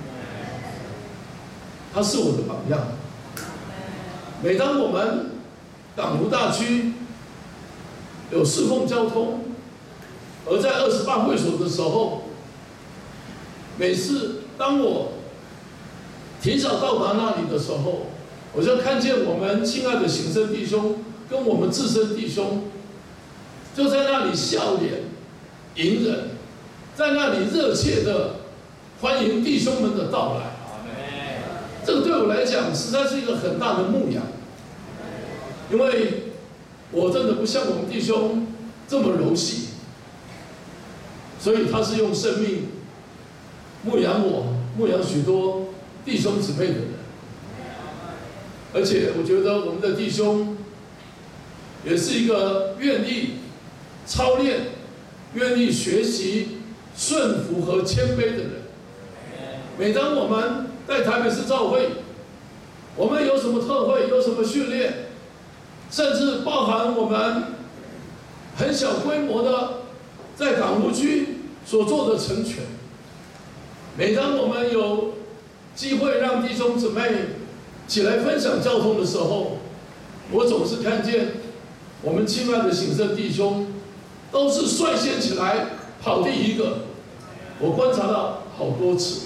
他是我的榜样。每当我们港湖大区有侍奉交通，而在28会所的时候，每次当我提早到达那里的时候，我就看见我们亲爱的显生弟兄跟我们自身弟兄，就在那里笑脸迎人，在那里热切的欢迎弟兄们的到来。这个对我来讲实在是一个很大的牧养，因为我真的不像我们弟兄这么柔细，所以他是用生命牧养我，牧养许多弟兄姊妹的人。而且我觉得我们的弟兄也是一个愿意操练、愿意学习、顺服和谦卑的人。每当我们在台北市教会，我们有什么特会，有什么训练，甚至包含我们很小规模的在港湖区所做的成全。每当我们有机会让弟兄姊妹起来分享交通的时候，我总是看见我们亲爱的显生弟兄都是率先起来跑第一个。我观察到好多次。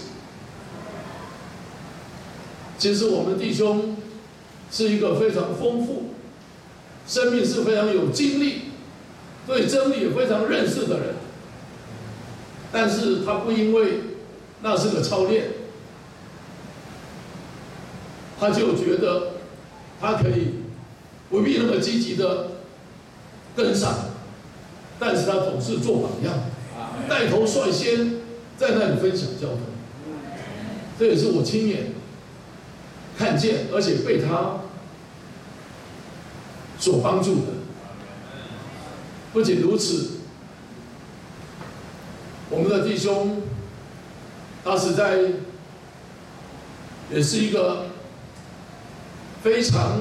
其实我们弟兄是一个非常丰富、生命是非常有经历、对真理也非常认识的人，但是他不因为那是个操练，他就觉得他可以不必那么积极的跟上，但是他总是做榜样，带头率先在那里分享交通。这也是我亲眼看见，而且被他所帮助的。不仅如此，我们的弟兄他实在也是一个非常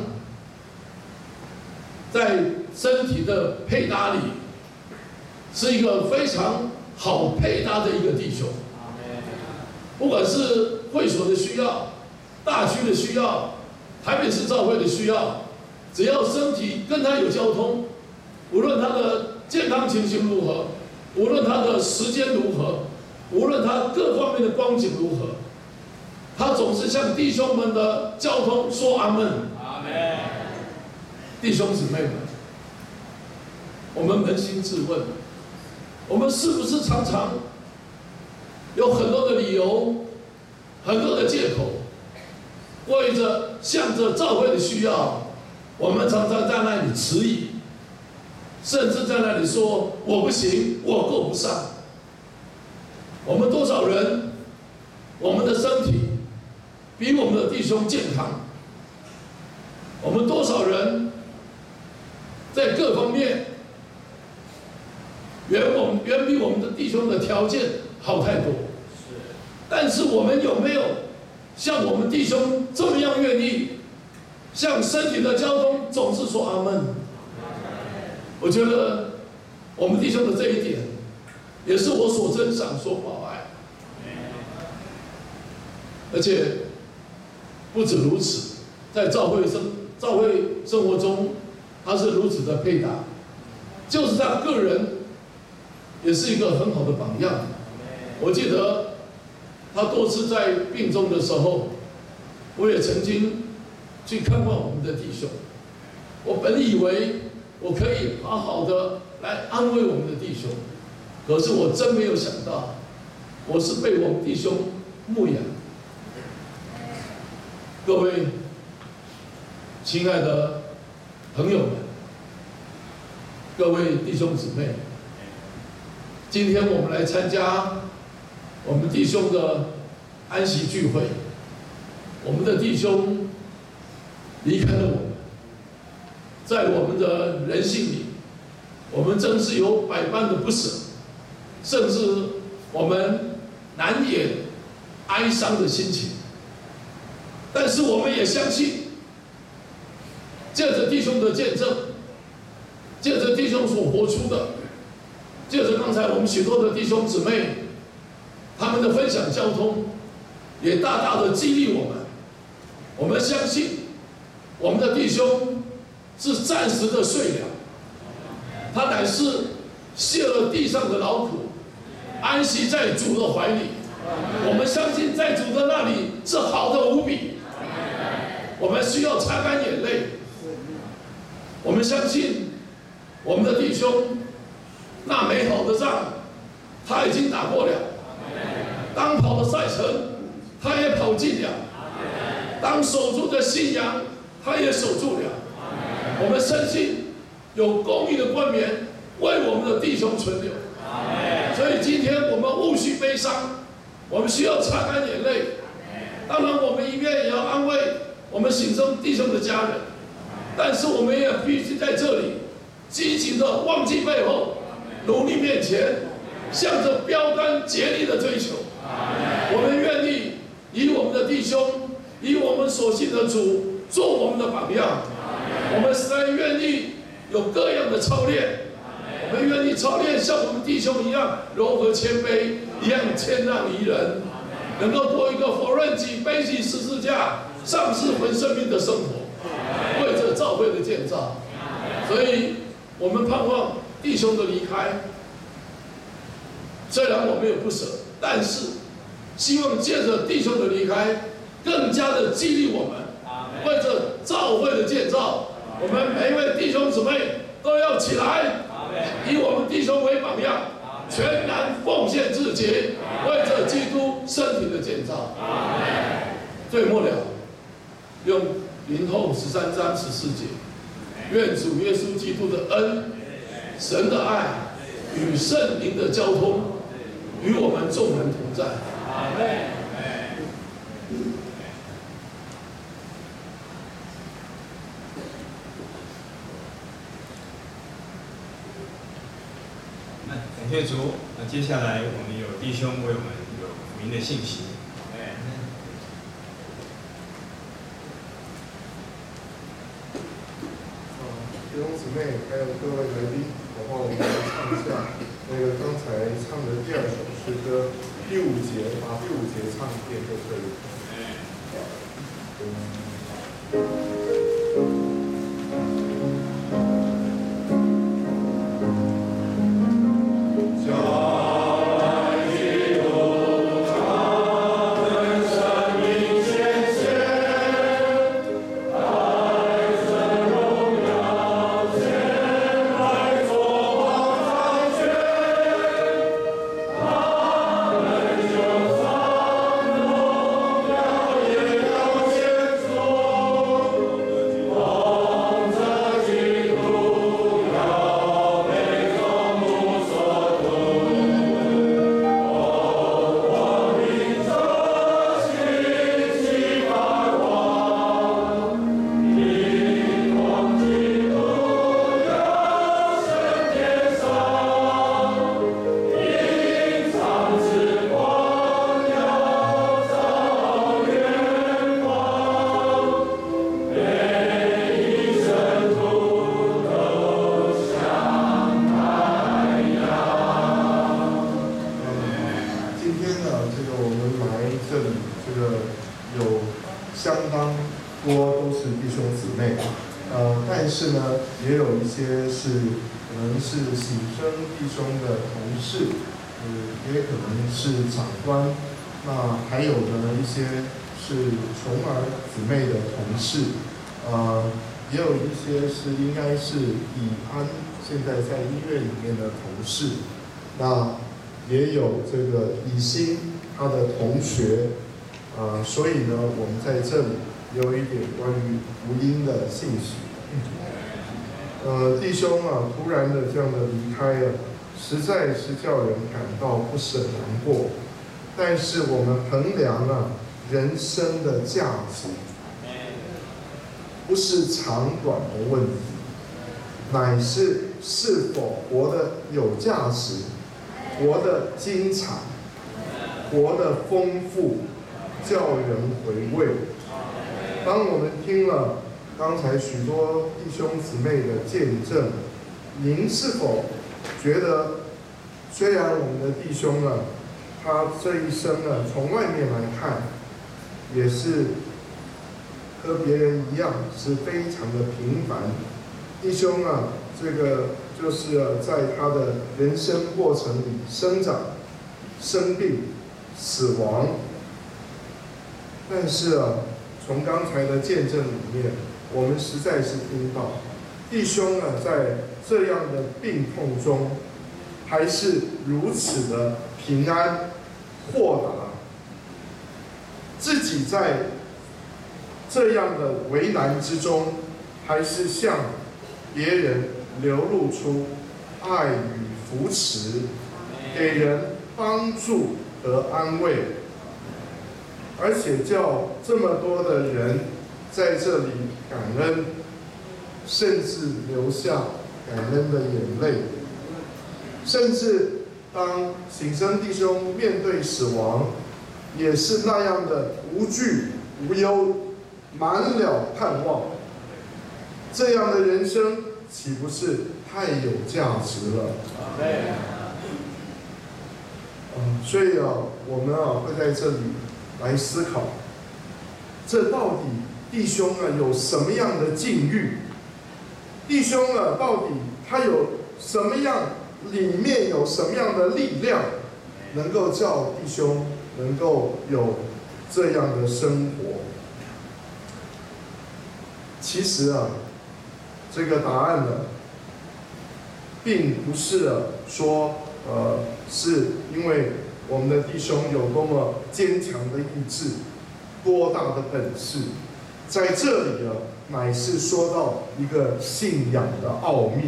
在身体的配搭里是一个非常好配搭的一个弟兄。不管是会所的需要、大区的需要、台北市教会的需要，只要身体跟他有交通，无论他的健康情形如何，无论他的时间如何，无论他各方面的光景如何，他总是向弟兄们的交通说阿门。阿门。弟兄姊妹们，我们扪心自问，我们是不是常常有很多的理由、很多的借口，为着向着教会的需要， 我们常常在那里迟疑，甚至在那里说我不行，我够不上。我们多少人，我们的身体比我们的弟兄健康？我们多少人在各方面远比我们的弟兄的条件好太多？但是我们有没有像我们弟兄这么样愿意，像身体的交通总是说阿门？我觉得我们弟兄的这一点，也是我所珍赏、所保爱。而且不止如此，在教会生活中，他是如此的配搭，就是他个人也是一个很好的榜样。我记得他多次在病中的时候，我也曾经去看望我们的弟兄。我本以为我可以好好的来安慰我们的弟兄，可是我真没有想到，我是被我们弟兄牧养。各位亲爱的朋友们，各位弟兄姊妹，今天我们来参加我们弟兄的安息聚会。我们的弟兄离开了我们，在我们的人性里，我们真是有百般的不舍，甚至我们难掩哀伤的心情。但是我们也相信，借着弟兄的见证，借着弟兄所活出的，借着刚才我们许多的弟兄姊妹他们的分享交通，也大大的激励我们。我们相信我们的弟兄是暂时的睡了，他乃是卸了地上的劳苦，安息在主的怀里。我们相信在主的那里是好的无比。我们需要擦干眼泪。我们相信我们的弟兄那美好的仗他已经打过了，当跑的赛程他也跑尽了，当守住的信仰他也守住了。我们深信有公义的冠冕为我们的弟兄存留。所以今天我们勿需悲伤，我们需要擦干眼泪。当然我们一面也要安慰我们心中弟兄的家人，但是我们也必须在这里积极的忘记背后，努力面前，向着标杆竭力的追求。我们愿意以我们的弟兄，以我们所信的主做我们的榜样。我们实在愿意有各样的操练，我们愿意操练像我们弟兄一样柔和谦卑，一样谦让宜人，能够过一个否认己、背起十字架、丧失魂生命的生活，为这教会的建造。所以我们盼望弟兄的离开，虽然我们有不舍，但是希望借着弟兄的离开，更加的激励我们，为这教会的建造，我们每一位弟兄姊妹都要起来，以我们弟兄为榜样，全然奉献自己，为这基督身体的建造。最末了，用林后13章14节，愿主耶稣基督的恩、神的爱与圣灵的交通，与我们众人同在。阿们。 感谢主。那接下来我们有弟兄为我们有福音的信息。 弟兄姊妹，还有各位来宾，我们来唱一下那个刚才唱的第2首诗歌第5节，把第5节唱一遍就可以。 我相当多都是弟兄姊妹，但是呢，也有一些是可能是醒生弟兄的同事，也可能是长官，那还有呢一些是琼儿姊妹的同事，也有一些是应该是以安现在在医院里面的同事，那也有这个以心他的同学，所以呢，我们在这里有一点关于福音的信息。弟兄突然的这样的离开了，实在是叫人感到不是很难过。但是我们衡量人生的价值，不是长短的问题，乃是是否活得有价值，活得精彩，活得丰富，叫人回味。当我们听了刚才许多弟兄姊妹的见证，您是否觉得，虽然我们的弟兄他这一生从外面来看，也是和别人一样，是非常的平凡。弟兄这个就是在他的人生过程里生长、生病、死亡。但是从刚才的见证里面，我们实在是听到，弟兄在这样的病痛中，还是如此的平安、豁达，自己在这样的为难之中，还是向别人流露出爱与扶持，给人帮助和安慰，而且叫这么多的人在这里感恩，甚至流下感恩的眼泪，甚至当醒生弟兄面对死亡，也是那样的无惧无忧，满了盼望。这样的人生岂不是太有价值了？所以我们会在这里来思考，这到底弟兄有什么样的境遇？弟兄到底他有什么样，里面有什么样的力量，能够叫弟兄能够有这样的生活？其实这个答案并不是说是因为我们的弟兄有多么坚强的意志，多大的本事，在这里乃是说到一个信仰的奥秘。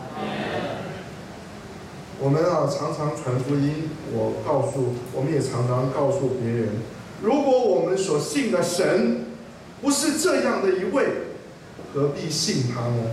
我们常常传福音，我们也常常告诉别人，如果我们所信的神不是这样的一位，何必信他呢？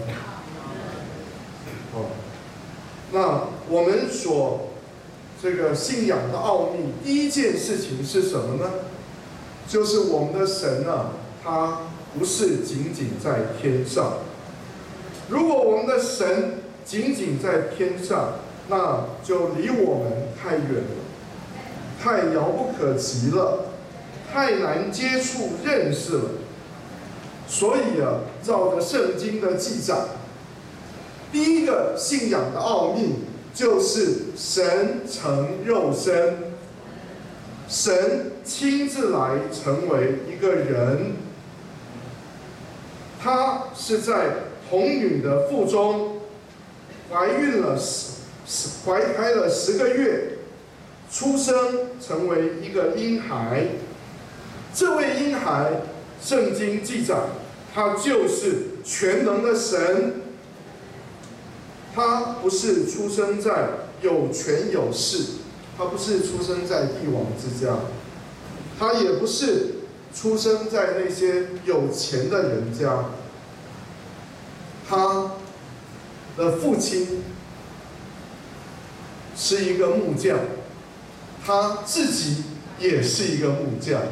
那我们所这个信仰的奥秘，第一件事情是什么呢？就是我们的神他不是仅仅在天上。如果我们的神仅仅在天上，那就离我们太远了，太遥不可及了，太难接触认识了。所以照着圣经的记载，第一个信仰的奥秘就是神成肉身，神亲自来成为一个人，他是在童女的腹中怀胎了10个月，出生成为一个婴孩。这位婴孩，圣经记载，他就是全能的神。他不是出生在有权有势，他不是出生在帝王之家，他也不是出生在那些有钱的人家。他的父亲是一个木匠，他自己也是一个木匠。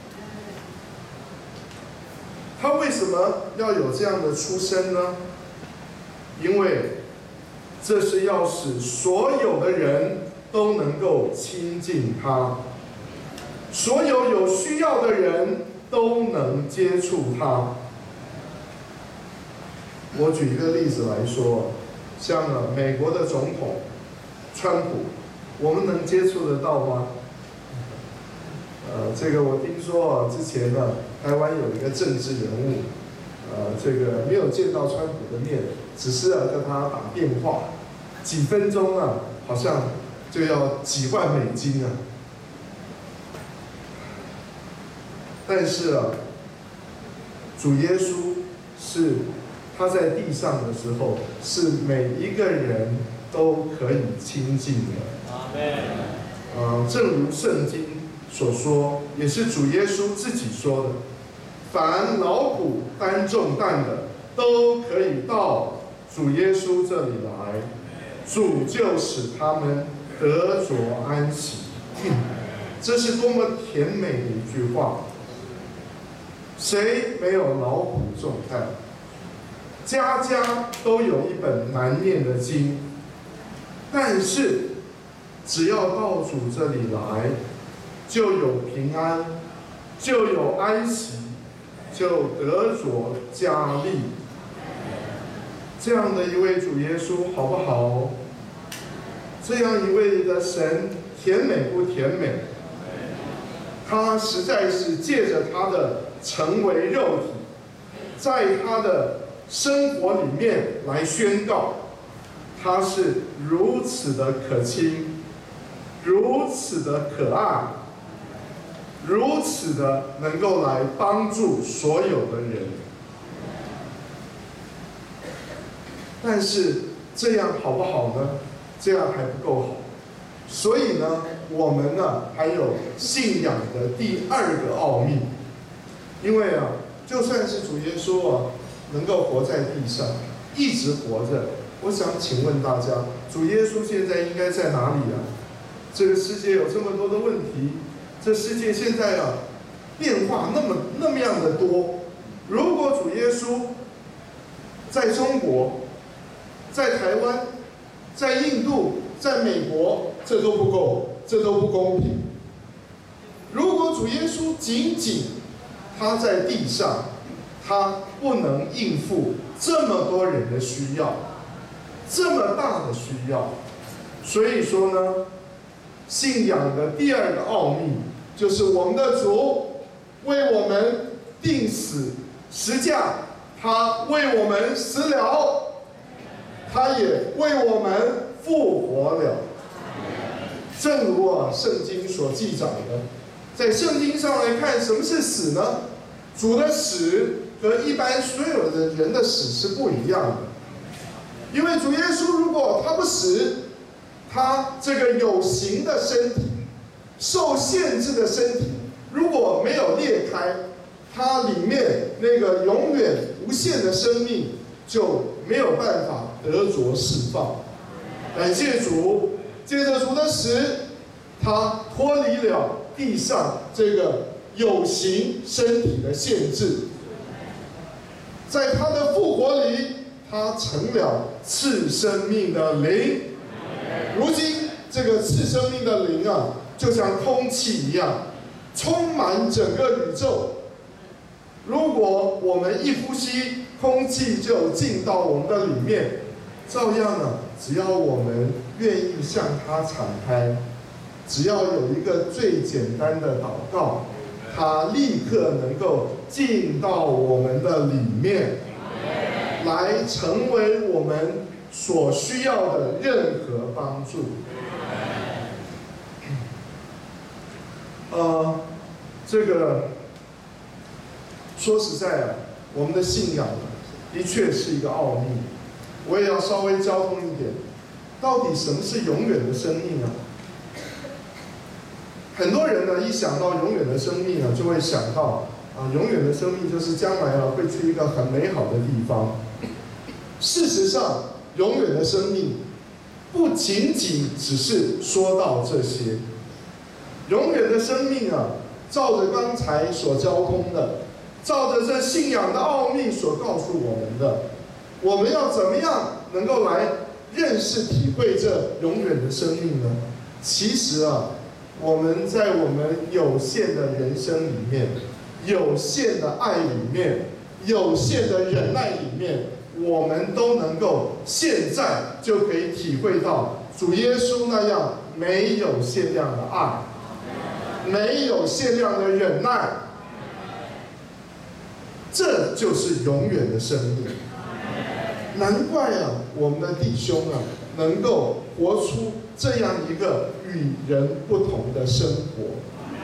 他为什么要有这样的出身呢？因为这是要使所有的人都能够亲近他，所有有需要的人都能接触他。我举一个例子来说，像美国的总统川普，我们能接触得到吗？这个我听说之前呢，台湾有一个政治人物，这个没有见到川普的面，只是跟他打电话，几分钟啊，好像就要几万美金啊。但是啊，主耶稣是他在地上的时候，是每一个人都可以亲近的。阿们。正如圣经所说，也是主耶稣自己说的：凡劳苦担重担的，都可以到主耶稣这里来，主就使他们得着安息。这是多么甜美的一句话！谁没有劳苦重担？家家都有一本难念的经，但是只要到主这里来，就有平安，就有安息，就得着加力。这样的一位主耶稣好不好？这样一位的神甜美不甜美？他实在是借着他的成为肉体，在他的生活里面来宣告，他是如此的可亲，如此的可爱，如此的能够来帮助所有的人。但是这样好不好呢？这样还不够好。所以呢，我们呢还有信仰的第二个奥秘。因为啊，就算是主耶稣啊，能够活在地上，一直活着，我想请问大家，主耶稣现在应该在哪里啊？这个世界有这么多的问题，这世界现在啊，变化那么样的多。如果主耶稣在中国，在台湾，在印度，在美国，这都不够，这都不公平。如果主耶稣仅他在地上，他不能应付这么多人的需要，这么大的需要。所以说呢，信仰的第二个奥秘，就是我们的主为我们钉死十架，他为我们死了，他也为我们复活了。正如圣经所记载的，在圣经上来看，什么是死呢？主的死和一般所有的人的死是不一样的。因为主耶稣如果他不死，他这个有形的身体，受限制的身体，如果没有裂开，它里面那个永远无限的生命就没有办法得着释放。感谢主，借着主的死，他脱离了地上这个有形身体的限制，在他的复活里，他成了赐生命的灵。如今这个赐生命的灵啊，就像空气一样，充满整个宇宙。如果我们一呼吸，空气就进到我们的里面，照样呢，只要我们愿意向它敞开，只要有一个最简单的祷告，它立刻能够进到我们的里面，来成为我们所需要的任何帮助。这个说实在啊，我们的信仰的确是一个奥秘。我也要稍微交通一点，到底什么是永远的生命啊？很多人呢，一想到永远的生命啊，就会想到永远的生命就是将来会去一个很美好的地方。事实上，永远的生命不仅仅只是说到这些。永远的生命啊，照着刚才所交通的，照着这信仰的奥秘所告诉我们的，我们要怎么样能够来认识体会这永远的生命呢？其实啊，我们在我们有限的人生里面， 有限的爱里面，有限的忍耐里面，我们都能够现在就可以体会到主耶稣那样没有限量的爱，没有限量的忍耐，这就是永远的生命。难怪啊，我们的弟兄啊，能够活出这样一个与人不同的生活。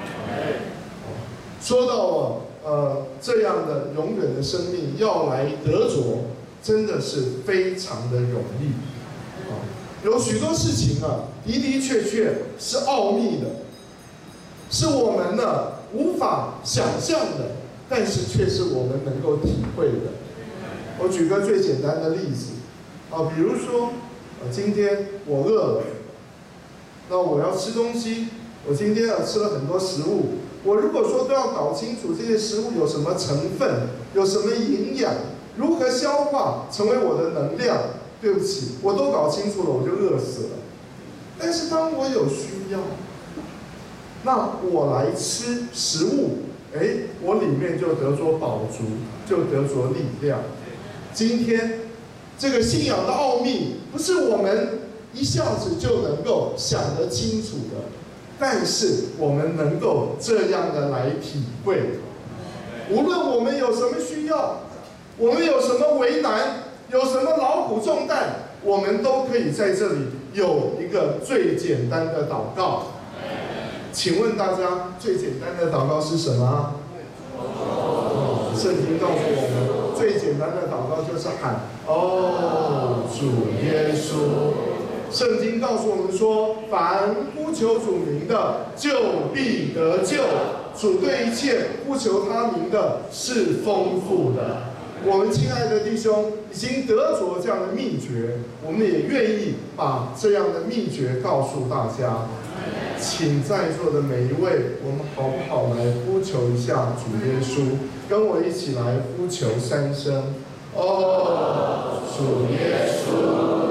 说到这样的永远的生命要来得着，真的是非常的容易。有许多事情啊，的的确确是奥秘的，是我们呢无法想象的，但是却是我们能够体会的。我举个最简单的例子啊，比如说今天我饿了，那我要吃东西，我今天吃了很多食物，我如果说都要搞清楚这些食物有什么成分，有什么营养，如何消化成为我的能量，对不起，我都搞清楚了，我就饿死了。但是当我有需要，那我来吃食物，我里面就得着饱足，就得着力量。今天这个信仰的奥秘，不是我们一下子就能够想得清楚的，但是我们能够这样的来体会。无论我们有什么需要，我们有什么为难，有什么劳苦重担，我们都可以在这里有一个最简单的祷告。请问大家，最简单的祷告是什么？圣经告诉我们，最简单的祷告就是喊“哦，主耶稣”。圣经告诉我们说，凡呼求主名的，就必得救。主对一切呼求他名的是丰富的。我们亲爱的弟兄已经得着这样的秘诀，我们也愿意把这样的秘诀告诉大家。请在座的每一位，我们好不好来呼求一下主耶稣？跟我一起来呼求3声：哦，主耶稣！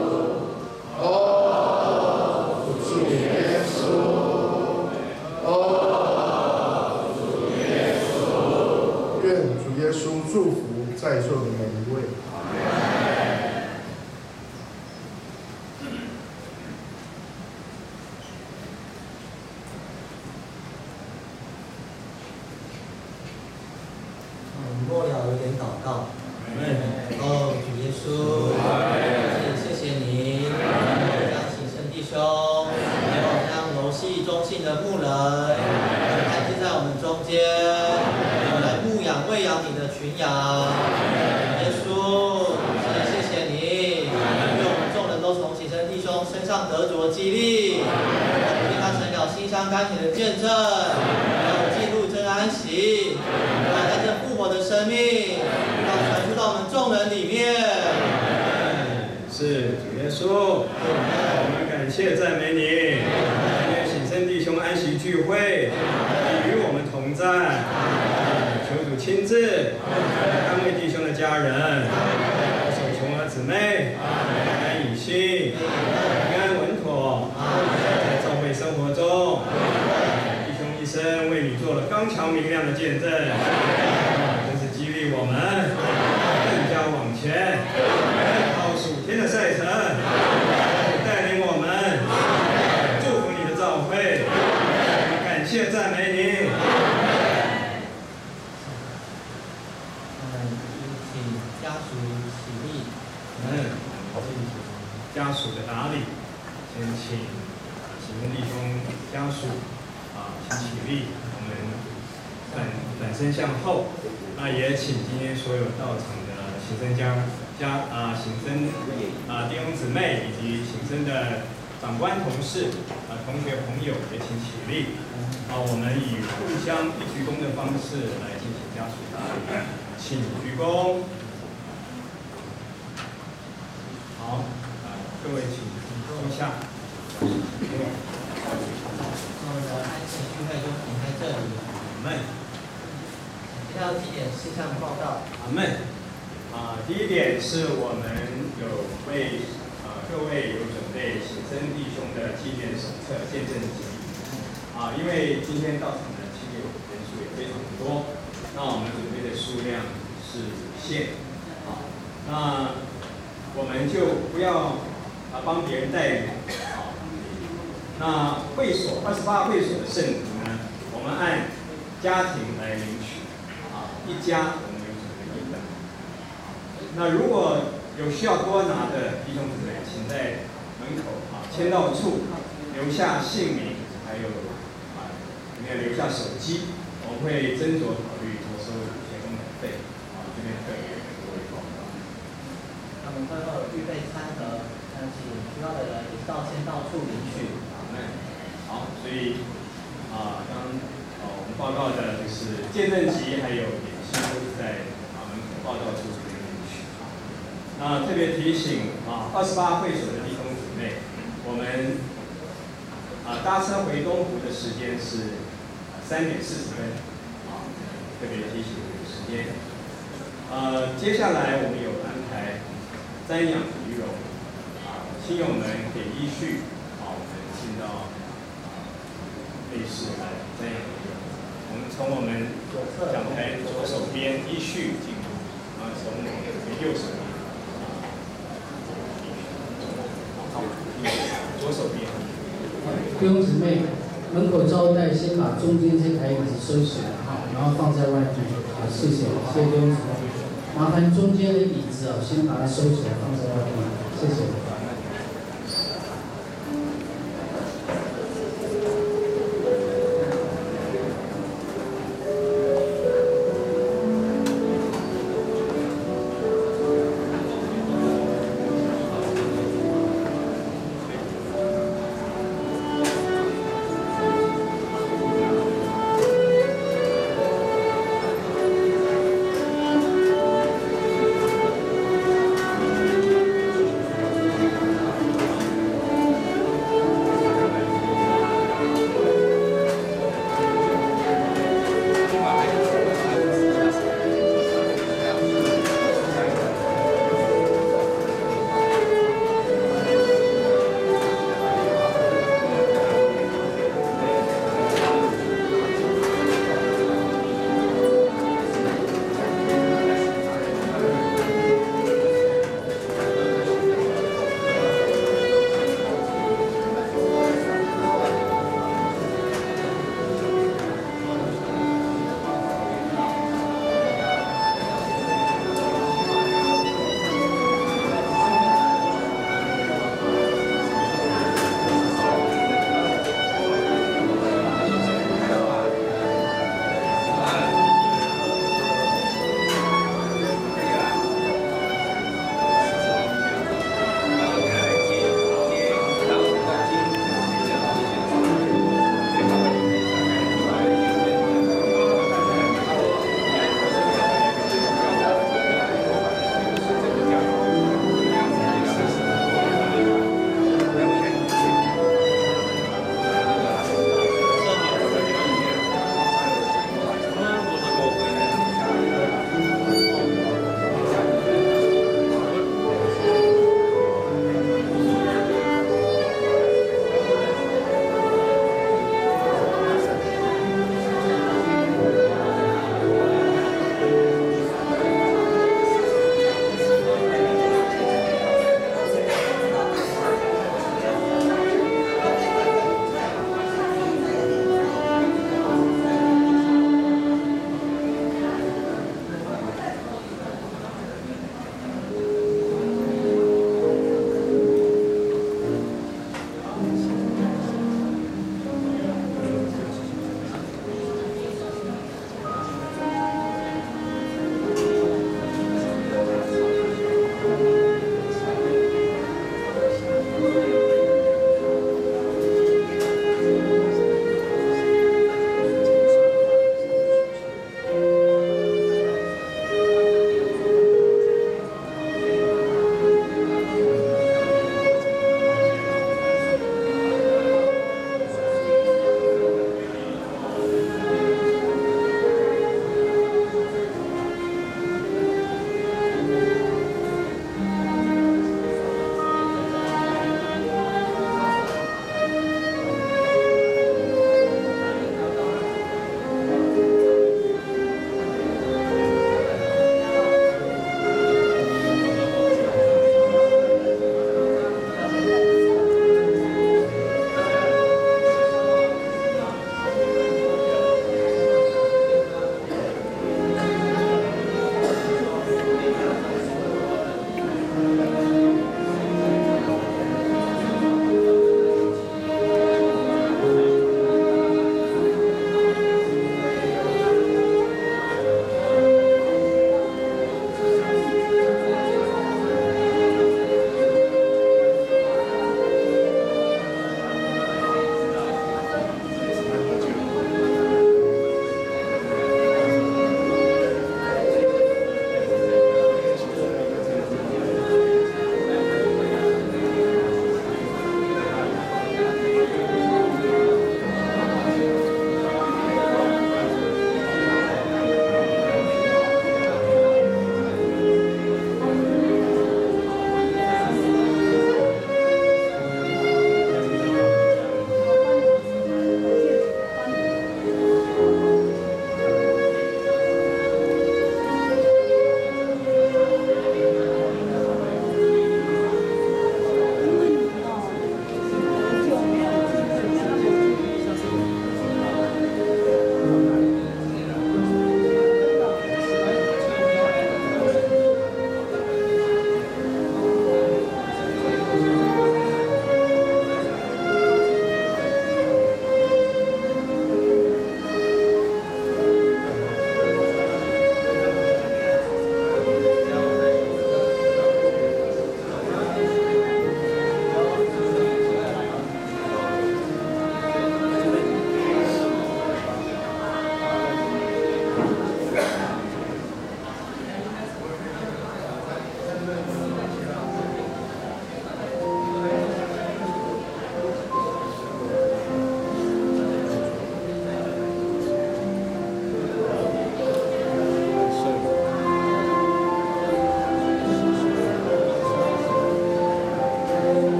哦，主耶稣！哦，主耶稣！愿主耶稣祝福在座的每一位。 末了有点祷告。哦，主耶稣，谢谢你，将启圣弟兄，还有将柔细忠信的牧人安置在我们中间，来牧养喂养你的群羊。耶稣，谢谢你，愿我们众人都从启圣弟兄身上得着激励，令他成了馨香甘甜的见证，让我进入真安息。在这复活的生命，要传输到我们众人里面。 是主耶稣，我们感谢赞美你，愿喜圣弟兄安息聚会与我们同在，求主亲自安慰弟兄的家人，保守穷儿姊妹平安以信，平安稳妥，在教会生活中。一生为你做了刚强明亮的见证，真是激励我们更加往前，到属天的赛程，带领我们，祝福你的召会，感谢赞美你。 请家属起立。 家属的打理，先请启蒙弟兄家属。请起立，我们反身向后。那也请今天所有到场的行僧行僧弟兄姊妹以及行僧的长官同事同学朋友也请起立。我们以互相一鞠躬的方式来进行家属打理，请鞠躬。好，各位请坐下。 我们的安息聚会就停在这里。 阿门。 接下来几点事项报告。 阿门。第一点是我们有为各位有准备喜生弟兄的纪念手册见证集。因为今天到场的亲友人数也非常多， 那我们准备的数量是有限，好，那我们就不要帮别人代理，好，那会所28会所的圣徒呢，我们按家庭来领取，啊，一家我们有准备1本，那如果有需要多拿的弟兄姊妹，请在门口签到处留下姓名，还有里面留下手机，我们会斟酌考虑多收5天工本费，这边特别跟各位报告。 那我们会后预备餐盒，请需要的人一到签到处领取。 好，所以刚我们报告的就是见证集还有点心都是在门口报道处这边领取。那特别提醒28会所的弟兄姊妹，我们搭车回东湖的时间是3点40分，特别提醒这个时间。接下来我们有安排瞻仰仪容，亲友们可以依序，我们进到内室来瞻仰仪容。我们从我们讲台左手边依序进入，从右手边。左手边， 弟兄姊妹，门口招待先把中间这台椅子收起来然后放在外面谢谢弟兄姊妹，麻烦中间的椅子先把它收起来放在外面，谢谢。